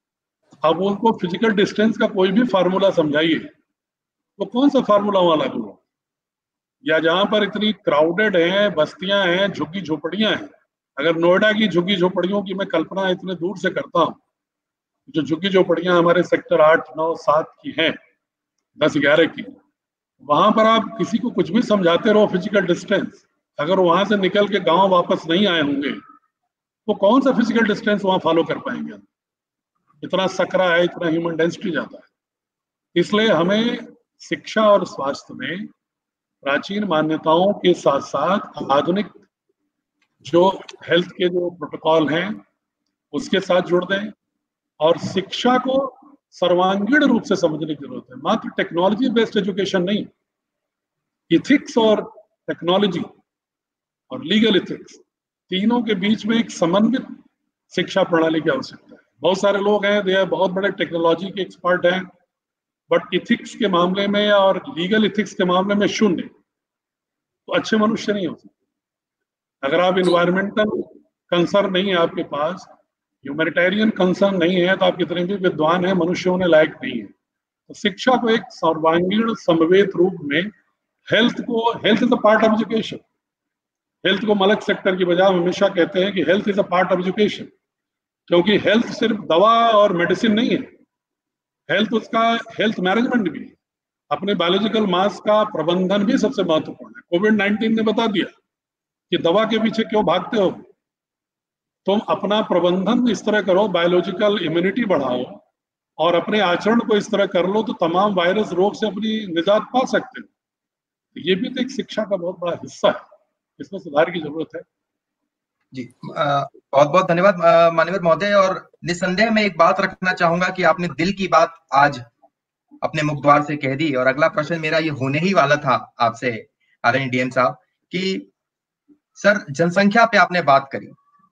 अब उनको फिजिकल डिस्टेंस का कोई भी फार्मूला समझाइए तो कौन सा फार्मूला वहां लागू होगा। या जहां पर इतनी क्राउडेड है, बस्तियां हैं, झुग्गी झोपड़ियां हैं। अगर नोएडा की झुग्गी झोपड़ियों की मैं कल्पना इतने दूर से करता हूँ, जो झुग्गी झोपड़ियां हमारे सेक्टर 8, 9, 7 की हैं, 10, 11 की, वहां पर आप किसी को कुछ भी समझाते रहो फिजिकल डिस्टेंस, अगर वहां से निकल के गांव वापस नहीं आए होंगे तो कौन सा फिजिकल डिस्टेंस वहां फॉलो कर पाएंगे। इतना सकरा है, इतना ह्यूमन डेंसिटी जाता है। इसलिए हमें शिक्षा और स्वास्थ्य में प्राचीन मान्यताओं के साथ साथ आधुनिक जो हेल्थ के जो प्रोटोकॉल हैं उसके साथ जुड़ दें और शिक्षा को सर्वांगीण रूप से समझने की जरूरत है। मात्र टेक्नोलॉजी बेस्ड एजुकेशन नहीं, इथिक्स और टेक्नोलॉजी और लीगल इथिक्स, तीनों के बीच में एक समन्वित शिक्षा प्रणाली की आवश्यकता है। बहुत सारे लोग हैं, वे बहुत बड़े टेक्नोलॉजी के एक्सपर्ट हैं, बट इथिक्स के मामले में और लीगल इथिक्स के मामले में शून्य, तो अच्छे मनुष्य नहीं हो सकते। अगर आप इन्वायरमेंटल कंसर्न नहीं है आपके पास, ह्यूमैनिटेरियन कंसर्न नहीं है, तो आप कितने भी विद्वान हैं, मनुष्य होने लायक नहीं है। तो शिक्षा को एक सर्वांगीण समवेत रूप में health is a part of education. Health को मलक सेक्टर की बजाय हमेशा कहते हैं कि health is a part of education, क्योंकि हेल्थ सिर्फ दवा और मेडिसिन नहीं है, हेल्थ मैनेजमेंट भी है। अपने बायोलॉजिकल मास का प्रबंधन भी सबसे महत्वपूर्ण है। कोविड-19 ने बता दिया कि दवा के पीछे क्यों भागते हो, तुम अपना प्रबंधन इस तरह करो, बायोलॉजिकल इम्यूनिटी बढ़ाओ और अपने आचरण को इस तरह कर लो तो तमाम वायरस रोग से अपनी निजात पा सकते हो। ये भी तो एक शिक्षा का बहुत बड़ा हिस्सा है, इसमें सुधार की जरूरत है। जी, बहुत बहुत धन्यवाद मान्यवर महोदय। और निसंदेह मैं एक बात रखना चाहूंगा कि आपने दिल की बात आज अपने मुखद्वार से कह दी। और अगला प्रश्न मेरा ये होने ही वाला था आपसे आदरणीय डीएम साहब कि सर, जनसंख्या पे आपने बात करी,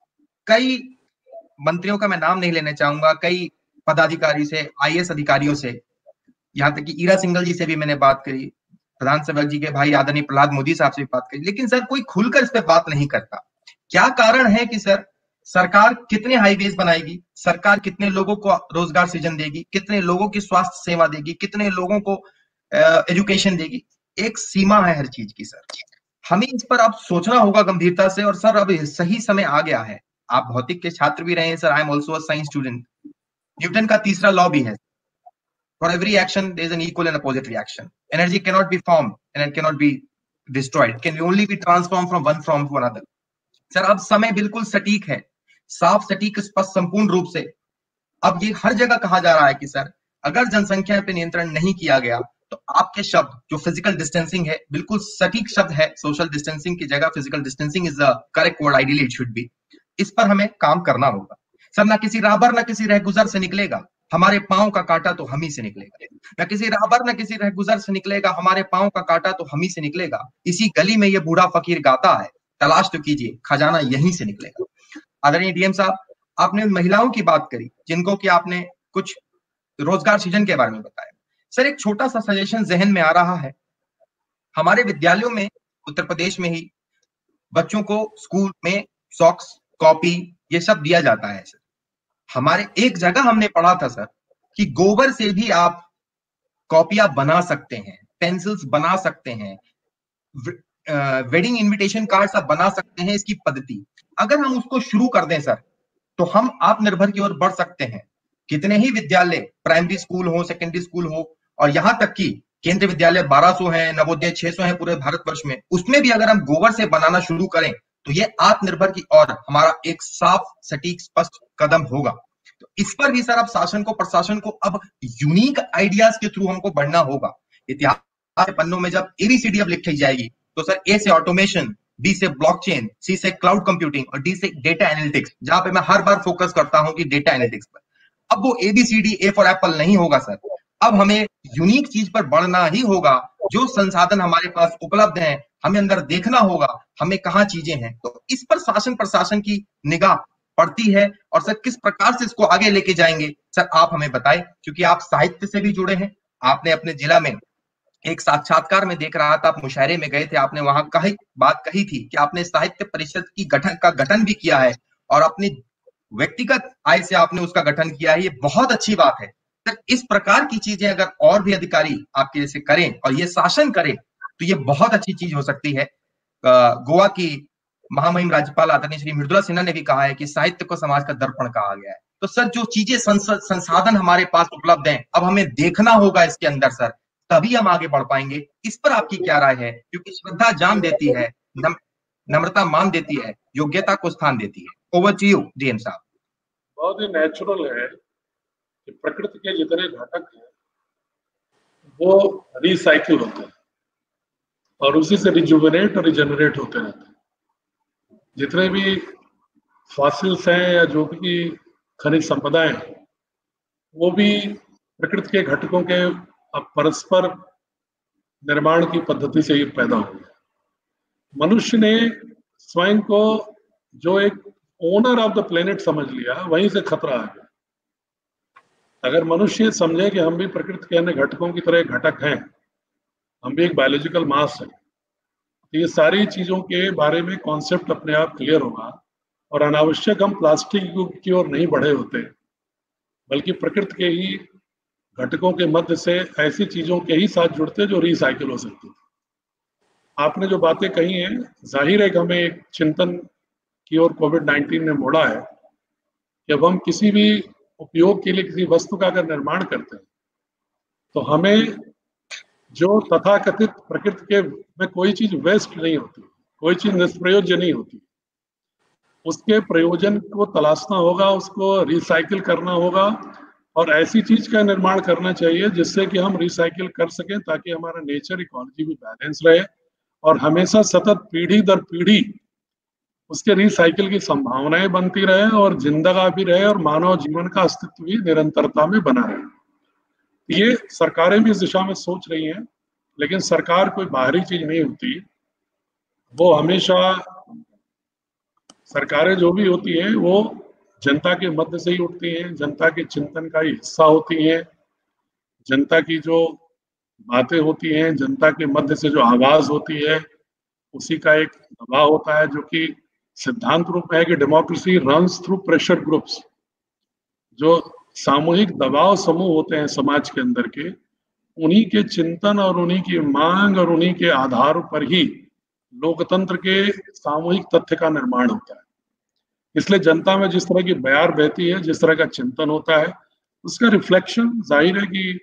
कई मंत्रियों का मैं नाम नहीं लेना चाहूंगा, कई पदाधिकारी से, आईएएस अधिकारियों से, यहाँ तक कि ईरा सिंघल जी से भी मैंने बात करी, प्रधान सेवक जी के भाई आदरणीय प्रहलाद मोदी साहब से भी बात करी, लेकिन सर कोई खुलकर इस पे बात नहीं करता। क्या कारण है कि सर सरकार कितने हाईवेज बनाएगी, सरकार कितने लोगों को रोजगार सृजन देगी, कितने लोगों की स्वास्थ्य सेवा देगी, कितने लोगों को एजुकेशन देगी, एक सीमा है हर चीज की। सर हमें इस पर अब सोचना होगा गंभीरता से। और सर अब सही समय आ गया है। आप भौतिक के छात्र भी रहे हैं sir, I am also a science student. Newton का तीसरा लॉ भी है, for every action there is an equal and opposite reaction, energy can not be form and it can not be destroyed, can only be transform from one form to another. Sir अब समय बिल्कुल सटीक है, साफ, सटीक, स्पष्ट, संपूर्ण रूप से। अब ये हर जगह कहा जा रहा है कि सर अगर जनसंख्या पे नियंत्रण नहीं किया गया तो आपके शब्द जो फिजिकल डिस्टेंसिंग है, बिल्कुल सटीक शब्द है, सोशल डिस्टेंसिंग की जगह physical distancing is the correct word, ideally it should be. इस पर हमें काम करना होगा। सर ना किसी राहबर ना किसी रहगुजर से निकलेगा, हमारे पांव का कांटा तो हम ही से निकलेगा। ना किसी राहबर ना किसी रहगुजर से निकलेगा, हमारे पांव का कांटा तो हम ही से निकलेगा। इसी गली में ये बूढ़ा फकीर गाता है, तलाश तो कीजिए खजाना यहीं से निकलेगा। आदरणीय डीएम साहब, आपने महिलाओं की बात करी जिनको कि आपने कुछ रोजगार सृजन के बारे में बताया। सर एक छोटा सा सजेशन जहन में आ रहा है, हमारे विद्यालयों में उत्तर प्रदेश में ही बच्चों को स्कूल में सॉक्स, कॉपी ये सब दिया जाता है सर, हमारे एक जगह हमने पढ़ा था सर कि गोबर से भी आप कॉपियां बना सकते हैं, पेंसिल्स बना सकते हैं, वेडिंग इनविटेशन कार्ड्स आप बना सकते हैं। इसकी पद्धति अगर हम उसको शुरू कर दें सर, तो हम आत्मनिर्भर की ओर बढ़ सकते हैं। कितने ही विद्यालय, प्राइमरी स्कूल हो, सेकेंडरी स्कूल हो, और यहां तक कि केंद्रीय विद्यालय 1200 हैं, नवोदय 600 हैं पूरे भारतवर्ष में, उसमें भी अगर हम गोबर से बनाना शुरू करें तो ये आत्मनिर्भर की ओर हमारा एक साफ, सटीक, स्पष्ट कदम होगा। तो इस पर भी सर अब शासन को, प्रशासन को अब यूनिक आइडियाज के थ्रू हमको बढ़ना होगा। इतिहास के पन्नों में जब एबीसीडी अब लिखी जाएगी तो सर ए से ऑटोमेशन, बी से ब्लॉकचेन, सी से क्लाउड कंप्यूटिंग और डी से डेटा एनालिटिक्स, जहां पे मैं हर बार फोकस करता हूं कि डेटा एनालिटिक्स पर। अब वो एबीसीडी, ए फॉर एप्पल नहीं होगा सर, अब हमें यूनिक चीज पर बढ़ना ही होगा। जो संसाधन हमारे पास उपलब्ध हैं, हमें अंदर देखना होगा हमें कहाँ चीजें हैं। तो इस पर शासन प्रशासन की निगाह पड़ती है, और सर किस प्रकार से इसको आगे लेके जाएंगे सर आप हमें बताएं, क्योंकि आप साहित्य से भी जुड़े हैं। आपने अपने जिला में एक साक्षात्कार में देख रहा था, आप मुशायरे में गए थे, आपने वहां बात कही थी कि आपने साहित्य परिषद की गठन भी किया है और अपनी व्यक्तिगत आय से आपने उसका गठन किया है। ये बहुत अच्छी बात है सर। इस प्रकार की चीजें अगर और भी अधिकारी आपके जैसे करें और ये शासन करे तो ये बहुत अच्छी चीज हो सकती है। गोवा की महामहिम राज्यपाल आदरणीय श्री मृदुला सिन्हा ने भी कहा है कि साहित्य को समाज का दर्पण कहा गया है। तो सर जो चीजें संसाधन हमारे पास उपलब्ध हैं, अब हमें देखना होगा इसके अंदर सर, तभी हम आगे बढ़ पाएंगे। इस पर आपकी क्या राय है? क्योंकि श्रद्धा जान देती है, नम्रता मान देती है, योग्यता को स्थान देती है। ओवर टू यू डीएम साहब। बहुत ही नेचुरल है कि प्रकृति के जितने घटक हैं वो रिसाइकिल होते हैं और उसी से रिजुविनेट और रिजेनरेट होते रहते हैं। जितने भी फॉसिल्स हैं या जो भी खनिज संपदाएं हैं वो भी प्रकृति के घटकों के परस्पर निर्माण की पद्धति से ही पैदा हुए। मनुष्य ने स्वयं को जो एक ओनर ऑफ द प्लेनेट समझ लिया, वहीं से खतरा आ गया। अगर मनुष्य समझे कि हम भी प्रकृति के अन्य घटकों की तरह घटक हैं, हम भी एक बायोलॉजिकल मास है, तो ये सारी चीजों के बारे में कॉन्सेप्ट अपने आप क्लियर होगा और अनावश्यक हम प्लास्टिक की ओर नहीं बढ़े होते, बल्कि प्रकृति के ही घटकों के मध्य से ऐसी चीजों के ही साथ जुड़ते जो रिसाइकिल हो सकती थी। आपने जो बातें कही हैं, जाहिर है कि हमें एक चिंतन की ओर कोविड-19 ने मोड़ा है कि अब हम किसी भी उपयोग के लिए किसी वस्तु का अगर निर्माण करते हैं तो हमें जो तथाकथित प्रकृति के में कोई चीज वेस्ट नहीं होती, कोई चीज निष्प्रयोज्य नहीं होती, उसके प्रयोजन को तलाशना होगा, उसको रिसाइकिल करना होगा और ऐसी चीज का निर्माण करना चाहिए जिससे कि हम रिसाइकिल कर सकें, ताकि हमारा नेचर इकोलॉजी भी बैलेंस रहे और हमेशा सतत पीढ़ी दर पीढ़ी उसके रिसाइकिल की संभावनाएं बनती रहे और जिंदगा भी रहे और मानव जीवन का अस्तित्व भी निरंतरता में बना रहे। ये सरकारें भी इस दिशा में सोच रही हैं, लेकिन सरकार कोई बाहरी चीज नहीं होती। वो हमेशा सरकारें जो भी होती हैं वो जनता के मध्य से ही उठती हैं, जनता के चिंतन का ही हिस्सा होती हैं। जनता की जो बातें होती हैं, जनता के मध्य से जो आवाज होती है, उसी का एक दबाव होता है, जो कि सिद्धांत रूप में है कि democracy runs through pressure groups. जो सामूहिक दबाव समूह होते हैं समाज के अंदर के, उन्हीं के चिंतन और उन्हीं की मांग और उन्हीं के आधार पर ही लोकतंत्र के सामूहिक तथ्य का निर्माण होता है। इसलिए जनता में जिस तरह की बयार बहती है, जिस तरह का चिंतन होता है, उसका रिफ्लेक्शन जाहिर है कि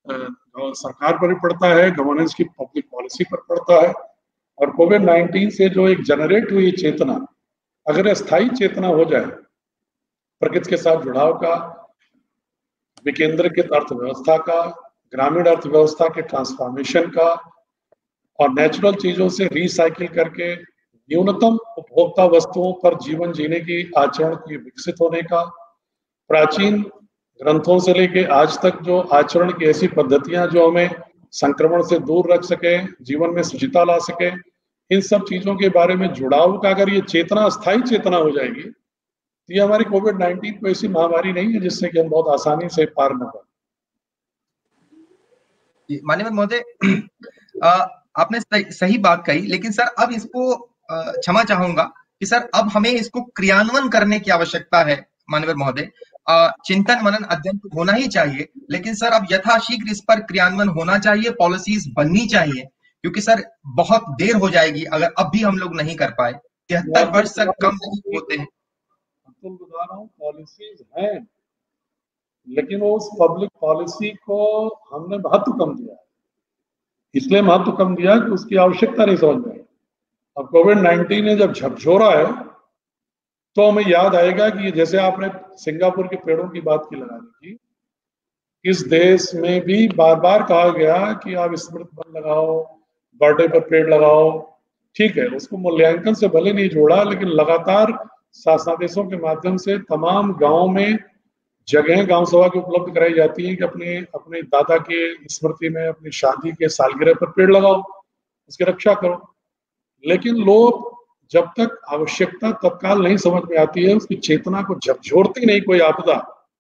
सरकार पर भी पड़ता है, गवर्नेंस की पब्लिक पॉलिसी पर पड़ता है। और कोविड-19 से जो एक जनरेट हुई चेतना, अगर स्थायी चेतना हो जाए प्रकृति के साथ जुड़ाव का, विकेंद्रीकृत अर्थव्यवस्था का, ग्रामीण अर्थव्यवस्था के ट्रांसफॉर्मेशन का और नेचुरल चीजों से रिसाइकिल करके न्यूनतम उपभोक्ता वस्तुओं पर जीवन जीने की आचरण की विकसित होने का, प्राचीन ग्रंथों से लेके आज तक जो आचरण की ऐसी पद्धतियां जो हमें संक्रमण से दूर रख सके, जीवन में शुचिता ला सके, इन सब चीजों के बारे में जुड़ाव का अगर ये चेतना स्थायी चेतना हो जाएगी तो ये हमारी कोविड-19 कोई ऐसी महामारी नहीं है जिससे कि हम बहुत आसानी से पार न पाए। माननीय महोदय, आपने सही बात कही, लेकिन सर अब इसको क्षमा चाहूंगा कि सर अब हमें इसको क्रियान्वयन करने की आवश्यकता है। माननीय महोदय, चिंतन मनन अध्ययन तो होना ही चाहिए, लेकिन सर अब यथाशीघ्र इस पर क्रियान्वयन होना चाहिए, पॉलिसीज बननी चाहिए, क्योंकि सर बहुत देर हो जाएगी अगर अब भी हम लोग नहीं कर पाए। 73 वर्ष सर कम नहीं होते हैं। तुम बता रहा हूँ पॉलिसीज हैं, लेकिन उस पब्लिक पॉलिसी को हमने महत्व कम दिया, इसलिए महत्व कम दिया कि उसकी आवश्यकता नहीं समझ में आई। अब कोविड-19 ने जब झकझोरा है तो हमें याद आएगा कि जैसे आपने सिंगापुर के पेड़ों की बात की लगाने की, इस देश में भी बार बार कहा गया कि आप स्मृति वन लगाओ, बर्थडे पर पेड़ लगाओ, ठीक है, उसको मूल्यांकन से भले नहीं जोड़ा, लेकिन लगातार शासनादेशों के माध्यम से तमाम गांवों में जगह गांव सभा की उपलब्ध कराई जाती है कि अपने अपने दादा के स्मृति में, अपनी शादी के सालगिरह पर पेड़ लगाओ, उसकी रक्षा करो। लेकिन लोग जब तक आवश्यकता तत्काल नहीं समझ में आती है, उसकी चेतना को झकझोरती नहीं कोई आपदा,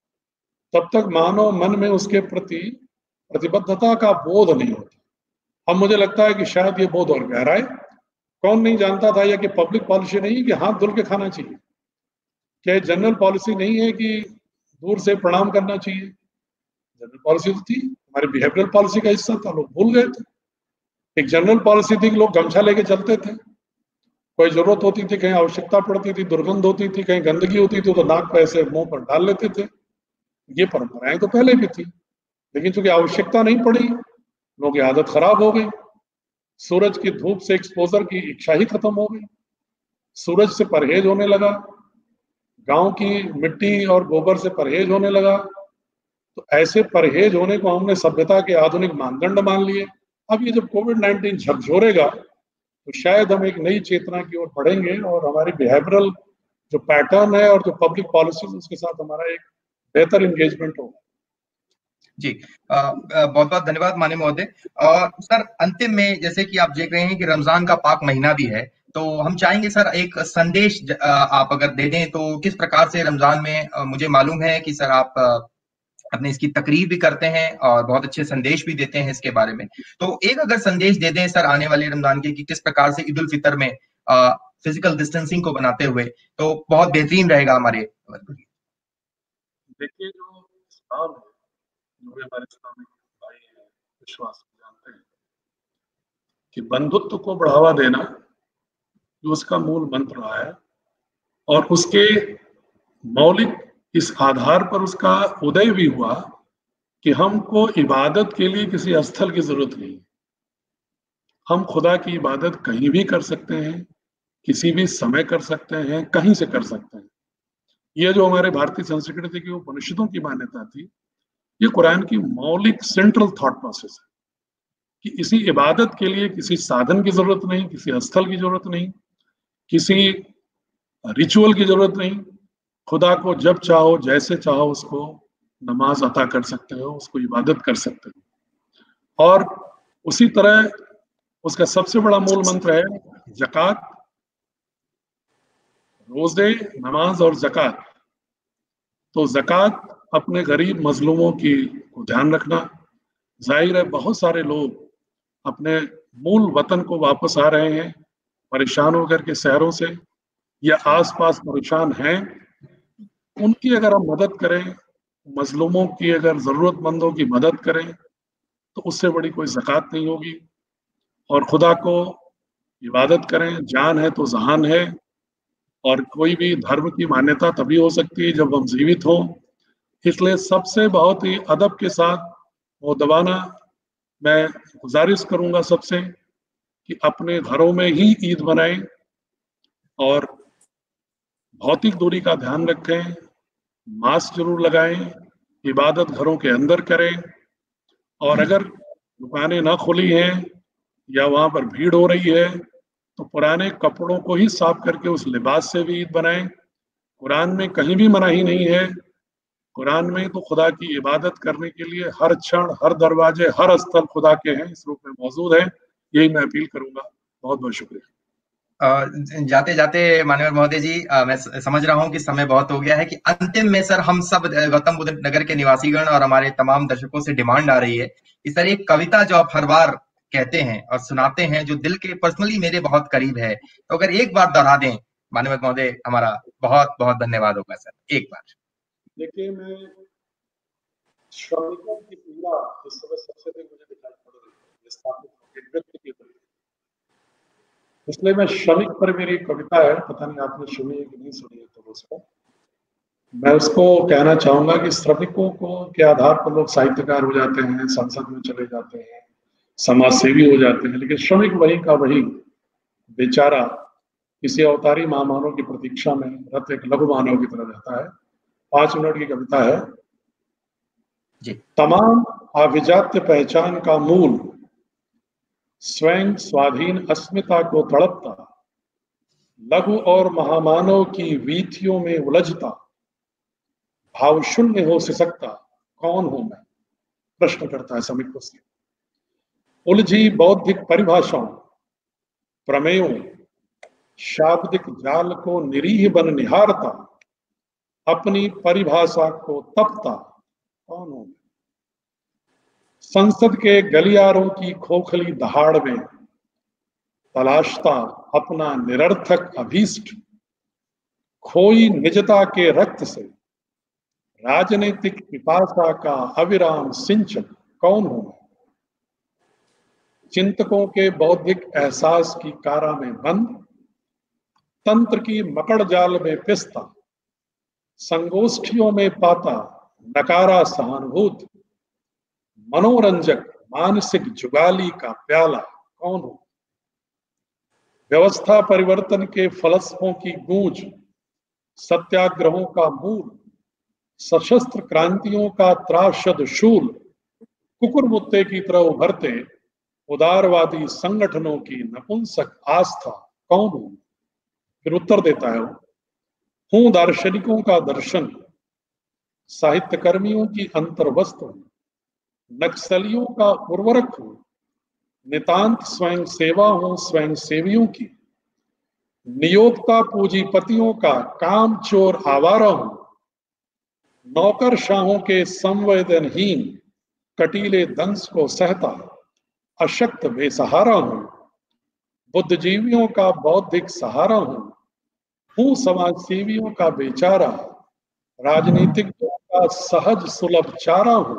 तब तक मानव मन में उसके प्रति प्रतिबद्धता का बोध नहीं होता। अब मुझे लगता है कि शायद ये बोध और गहरा है। कौन नहीं जानता था यह कि पब्लिक पॉलिसी नहीं कि हाथ धुल के खाना चाहिए, क्या जनरल पॉलिसी नहीं है कि दूर से प्रणाम करना चाहिए। जनरल पॉलिसी तो थी, हमारी बिहेवियरल पॉलिसी का हिस्सा था, लोग भूल गए थे। एक जनरल पॉलिसी थी कि लोग गमछा लेके चलते थे, कोई जरूरत होती थी, कहीं आवश्यकता पड़ती थी, दुर्गंध होती थी, कहीं गंदगी होती थी तो नाक पे ऐसे मुंह पर डाल लेते थे। ये परंपराएं तो पहले भी थी, लेकिन चूंकि आवश्यकता नहीं पड़ी, लोगों की आदत खराब हो गई। सूरज की धूप से एक्सपोजर की इच्छा ही खत्म हो गई, सूरज से परहेज होने लगा, गांव की मिट्टी और गोबर से परहेज होने लगा। तो ऐसे परहेज होने को हमने सभ्यता के आधुनिक मानदंड मान लिए। अब ये जब कोविड-19 झकझोरेगा तो शायद हम एक नई चेतना की ओर बढ़ेंगे और हमारी बिहेवियरल जो पैटर्न है और जो पब्लिक पॉलिसीज, उसके साथ हमारा एक बेहतर एंगेजमेंट होगा। जी, बहुत बहुत धन्यवाद माननीय महोदय। और सर अंतिम में, जैसे कि आप देख रहे हैं कि रमजान का पाक महीना भी है, तो हम चाहेंगे सर एक संदेश आप अगर दे दें तो किस प्रकार से रमजान में, मुझे मालूम है कि सर आप अपने इसकी तकरीर भी करते हैं और बहुत अच्छे संदेश भी देते हैं इसके बारे में, तो एक अगर संदेश दे दें सर आने वाले रमजान के कि किस प्रकार से ईद उल फितर में फिजिकल डिस्टेंसिंग को बनाते हुए, तो बहुत बेहतरीन रहेगा हमारे। देखिए, जो इस्लाम है, जो भी हमारे इस्लामिक भाई हैं, विश्वास जानते हैं कि बंधुत्व को बढ़ावा देना जो उसका मूल मंत्र रहा है, और उसके मौलिक इस आधार पर उसका उदय भी हुआ कि हमको इबादत के लिए किसी स्थल की जरूरत नहीं, हम खुदा की इबादत कहीं भी कर सकते हैं, किसी भी समय कर सकते हैं, कहीं से कर सकते हैं। यह जो हमारे भारतीय संस्कृति की उपनिषदों की मान्यता थी, ये कुरान की मौलिक सेंट्रल थॉट प्रोसेस है कि इसी इबादत के लिए किसी साधन की जरूरत नहीं, किसी स्थल की जरूरत नहीं, किसी रिचुअल की जरूरत नहीं। खुदा को जब चाहो, जैसे चाहो, उसको नमाज अता कर सकते हो, उसको इबादत कर सकते हो। और उसी तरह उसका सबसे बड़ा मूल मंत्र है ज़कात, रोजे, नमाज और ज़कात। तो ज़कात अपने गरीब मजलूमों की को ध्यान रखना। जाहिर है बहुत सारे लोग अपने मूल वतन को वापस आ रहे हैं परेशान होकर के शहरों से, या आसपास परेशान हैं, उनकी अगर हम मदद करें, मजलूमों की अगर जरूरतमंदों की मदद करें, तो उससे बड़ी कोई ज़कात नहीं होगी। और खुदा को इबादत करें, जान है तो जहान है, और कोई भी धर्म की मान्यता तभी हो सकती है जब हम जीवित हों। इसलिए सबसे बहुत ही अदब के साथ वो दबाना मैं गुजारिश करूंगा सबसे कि अपने घरों में ही ईद मनाएं और भौतिक दूरी का ध्यान रखें, मास्क जरूर लगाएं, इबादत घरों के अंदर करें, और अगर दुकानें ना खुली हैं या वहां पर भीड़ हो रही है तो पुराने कपड़ों को ही साफ करके उस लिबास से भी ईद बनाएं। कुरान में कहीं भी मनाही नहीं है, कुरान में तो खुदा की इबादत करने के लिए हर क्षण, हर दरवाजे, हर स्थल खुदा के हैं, इस रूप में मौजूद है। यही मैं अपील करूंगा। बहुत बहुत शुक्रिया। जाते जाते माननीय महोदय जी, मैं समझ रहा हूं कि समय बहुत हो गया है कि अंतिम में सर हम सब गौतम बुद्ध नगर के निवासीगण और हमारे तमाम दर्शकों से डिमांड आ रही है कि सर एक कविता जो आप हर बार कहते हैं और सुनाते हैं, जो दिल के पर्सनली मेरे बहुत करीब है, तो अगर एक बार दोहरा दें माननीय महोदय, हमारा बहुत बहुत धन्यवाद होगा सर। एक बार। देखिए, मैं श्रमिकों की पीड़ा इस समय सबसे अधिक मुझे दिखाई पड़ रही है विस्थापित व्यक्ति की वजह, इसलिए मैं श्रमिक पर मेरी एक कविता है, पता नहीं आपने सुनी है कि नहीं सुनी है, तो उसको मैं उसको कहना चाहूंगा कि श्रमिकों को के आधार पर लोग साहित्यकार हो जाते हैं, संसद में चले जाते हैं, समाज सेवी हो जाते हैं, लेकिन श्रमिक वही का वही बेचारा किसी अवतारी महामानव की प्रतीक्षा में रत एक लघु मानव की तरह रहता है। 5 मिनट की कविता है जी। तमाम अभिजात्य पहचान का मूल स्वयं स्वाधीन अस्मिता को तड़पता, लघु और महामानव की वीथियों में उलझता, भाव शून्य हो सिसकता कौन हूं मैं, प्रश्न करता है श्रमिक से। उलझी बौद्धिक परिभाषाओं, प्रमेयों, शाब्दिक जाल को निरीह बन निहारता, अपनी परिभाषा को तपता कौन हूं मैं। संसद के गलियारों की खोखली दहाड़ में तलाशता अपना निरर्थक अभीष्ट, खोई निजता के रक्त से राजनीतिक पिपासा का अविराम सिंचन कौन हूं मैं। चिंतकों के बौद्धिक एहसास की कारा में बंद, तंत्र की मकड़ जाल में पिसता, संगोष्ठियों में पाता नकारा सहानुभूत, मनोरंजक मानसिक जुगाली का प्याला कौन हो। व्यवस्था परिवर्तन के फलसफों की गूंज, सत्याग्रहों का मूल, सशस्त्र क्रांतियों का त्रासद शूल, कुकुरमुत्ते की तरह उभरते उदारवादी संगठनों की नपुंसक आस्था कौन हूं। फिर उत्तर देता है, हूं दार्शनिकों का दर्शन, साहित्य कर्मियों की अंतर्वस्त्र, नक्सलियों का उर्वरक हूं, नितांत स्वयं सेवा हूं स्वयं सेवियों की, नियोक्ता पूंजीपतियों का काम चोर आवारा हूं, नौकरशाहों के संवेदनहीन कटीले दंश को सहता अशक्त बेसहारा हूं, बुद्धिजीवियों का बौद्धिक सहारा हूं समाजसेवियों का बेचारा, राजनीतिज्ञों का सहज सुलभ चारा हूं,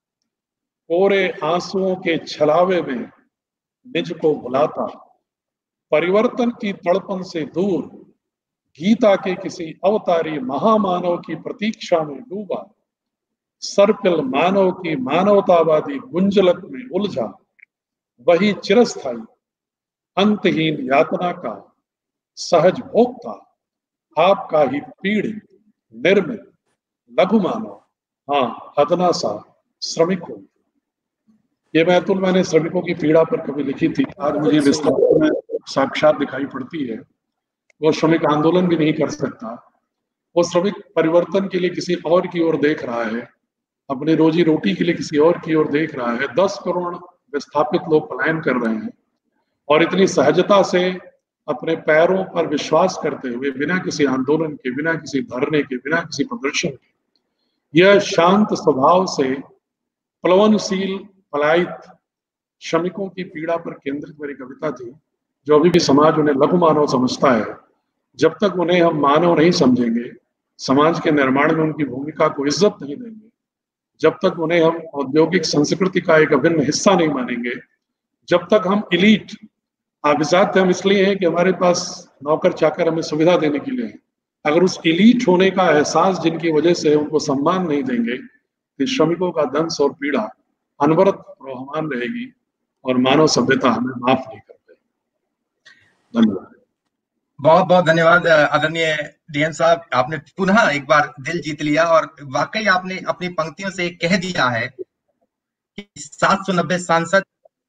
कोरे आंसुओं के छलावे में निज को भुलाता, परिवर्तन की तड़पन से दूर गीता के किसी अवतारी महामानव की प्रतीक्षा में डूबा, सर्पिल मानव की मानवतावादी गुंजलक में उलझा, वही चिरस्थायी अंतहीन यातना का सहज भोक्ता, आपका ही पीड़ित निर्मित लघु मानव, हाँ अदना सा श्रमिक हो। ये मैं अतुल, मैंने श्रमिकों की पीड़ा पर कभी लिखी थी, आज मुझे विस्तार में साक्षात दिखाई पड़ती है। वो श्रमिक आंदोलन भी नहीं कर सकता, वो श्रमिक परिवर्तन के लिए किसी और की ओर देख रहा है, अपनी रोजी रोटी के लिए किसी और की ओर देख रहा है। 10 करोड़ विस्थापित लोग पलायन कर रहे हैं और इतनी सहजता से अपने पैरों पर विश्वास करते हुए, बिना किसी आंदोलन के, बिना किसी धरने के, बिना किसी प्रदर्शन के, यह शांत स्वभाव से प्लवनशील पलायित श्रमिकों की पीड़ा पर केंद्रित मेरी कविता थी, जो अभी भी समाज उन्हें लघु मानव समझता है। जब तक उन्हें हम मानव नहीं समझेंगे, समाज के निर्माण में उनकी भूमिका को इज्जत नहीं देंगे, जब तक उन्हें हम औद्योगिक संस्कृति का एक अभिन्न हिस्सा नहीं मानेंगे, जब तक हम इलीट, अभिजात हम इसलिए हैं कि हमारे पास नौकर चाकर हमें सुविधा देने के लिए है, अगर उस इलीट होने का एहसास जिनकी वजह से उनको सम्मान नहीं देंगे, तो श्रमिकों का दंश और पीड़ा अनवरत प्रवहमान रहेगी और मानव सभ्यता हमें माफ नहीं कर पाएगी। धन्यवाद। बहुत बहुत धन्यवाद आदरणीय डीएम साहब, आपने पुनः एक बार दिल जीत लिया और वाकई आपने अपनी पंक्तियों से कह दिया है कि 790 सांसद,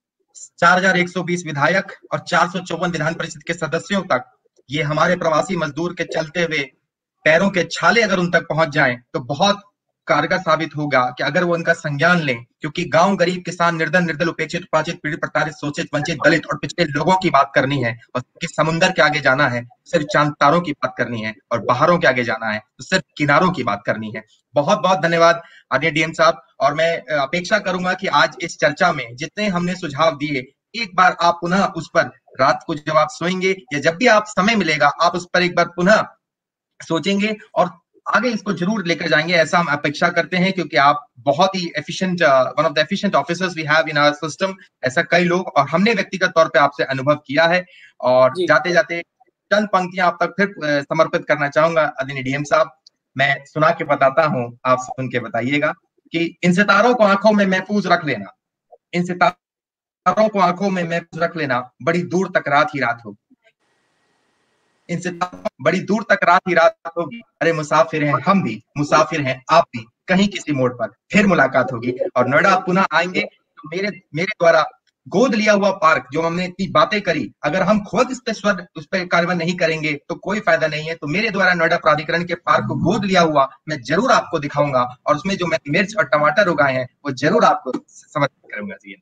4120 विधायक और 454 विधान परिषद के सदस्यों तक ये हमारे प्रवासी मजदूर के चलते हुए पैरों के छाले अगर उन तक पहुंच जाएं तो बहुत कारगर साबित होगा कि अगर वो इनका संज्ञान लें, क्योंकि गांव, गरीब, किसान, निर्धन, निर्दल, उपेक्षित, पराजित, पीड़ित, प्रताड़ित, शोषित, वंचित, दलित और पिछड़े लोगों की बात करनी है और किस समुंदर के आगे जाना है सिर्फ चांद तारों की बात करनी है और बाहरों के आगे जाना है तो सिर्फ किनारों की बात करनी है। बहुत बहुत धन्यवाद आदरणीय डीएम साहब, और मैं अपेक्षा करूंगा कि आज इस चर्चा में जितने हमने सुझाव दिए, एक बार आप पुनः उस पर रात को जब आप सोएंगे या जब भी आप समय मिलेगा, आप उस पर एक बार पुनः सोचेंगे और आगे इसको जरूर लेकर जाएंगे, ऐसा हम अपेक्षा करते हैं, क्योंकि आप बहुत ही efficient, one of the efficient officers we have in our system, ऐसा कई लोग और हमने व्यक्तिगत तौर पे आपसे अनुभव किया है। और जाते जाते चंद पंक्तियां आप तक फिर समर्पित करना चाहूंगा। आदरणीय डीएम साहब, मैं सुना के बताता हूं, आप सुन के बताइएगा कि इन सितारों को आंखों में महफूज रख लेना, इन सितारों को आंखों में महफूज रख लेना, बड़ी दूर तक रात ही रात होगी, इनसे बड़ी दूर तक रात ही रात होगी। अरे मुसाफिर हैं हम भी, मुसाफिर हैं आप भी, कहीं किसी मोड़ पर फिर मुलाकात होगी। और नोएडा आप पुनः आएंगे तो मेरे द्वारा गोद लिया हुआ पार्क, जो हमने इतनी बातें करी, अगर हम खुद इस पे कार्रवाई नहीं करेंगे तो कोई फायदा नहीं है। तो मेरे द्वारा नोएडा प्राधिकरण के पार्क को गोद लिया हुआ मैं जरूर आपको दिखाऊंगा, और उसमें जो मैं मिर्च और टमाटर उगाए हैं वो जरूर आपको समर्पित करूंगा। जी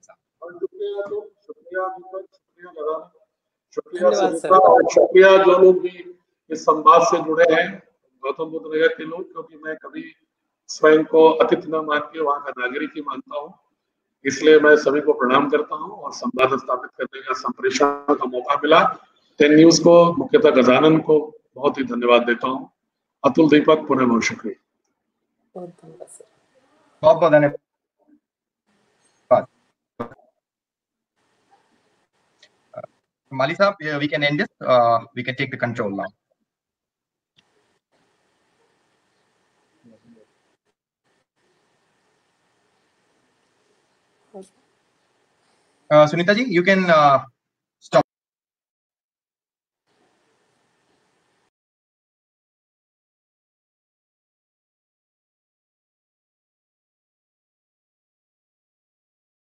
शुक्रिया जो लोग भी इस संवाद से जुड़े हैं, गौतम बुद्ध नगर के लोग, क्योंकि मैं कभी स्वयं को अतिथि न मान के वहां का नागरिक ही मानता हूँ, इसलिए मैं सभी को प्रणाम करता हूँ और संवाद स्थापित करने का संप्रेषण का मौका मिला। 10 न्यूज को, मुख्यतः गजानन को बहुत ही धन्यवाद देता हूँ। अतुल, दीपक, पुनः बहुत शुक्रिया। बहुत बहुत धन्यवाद। Mali sahab, we can end this. We can take the control now. Sunita ji, you can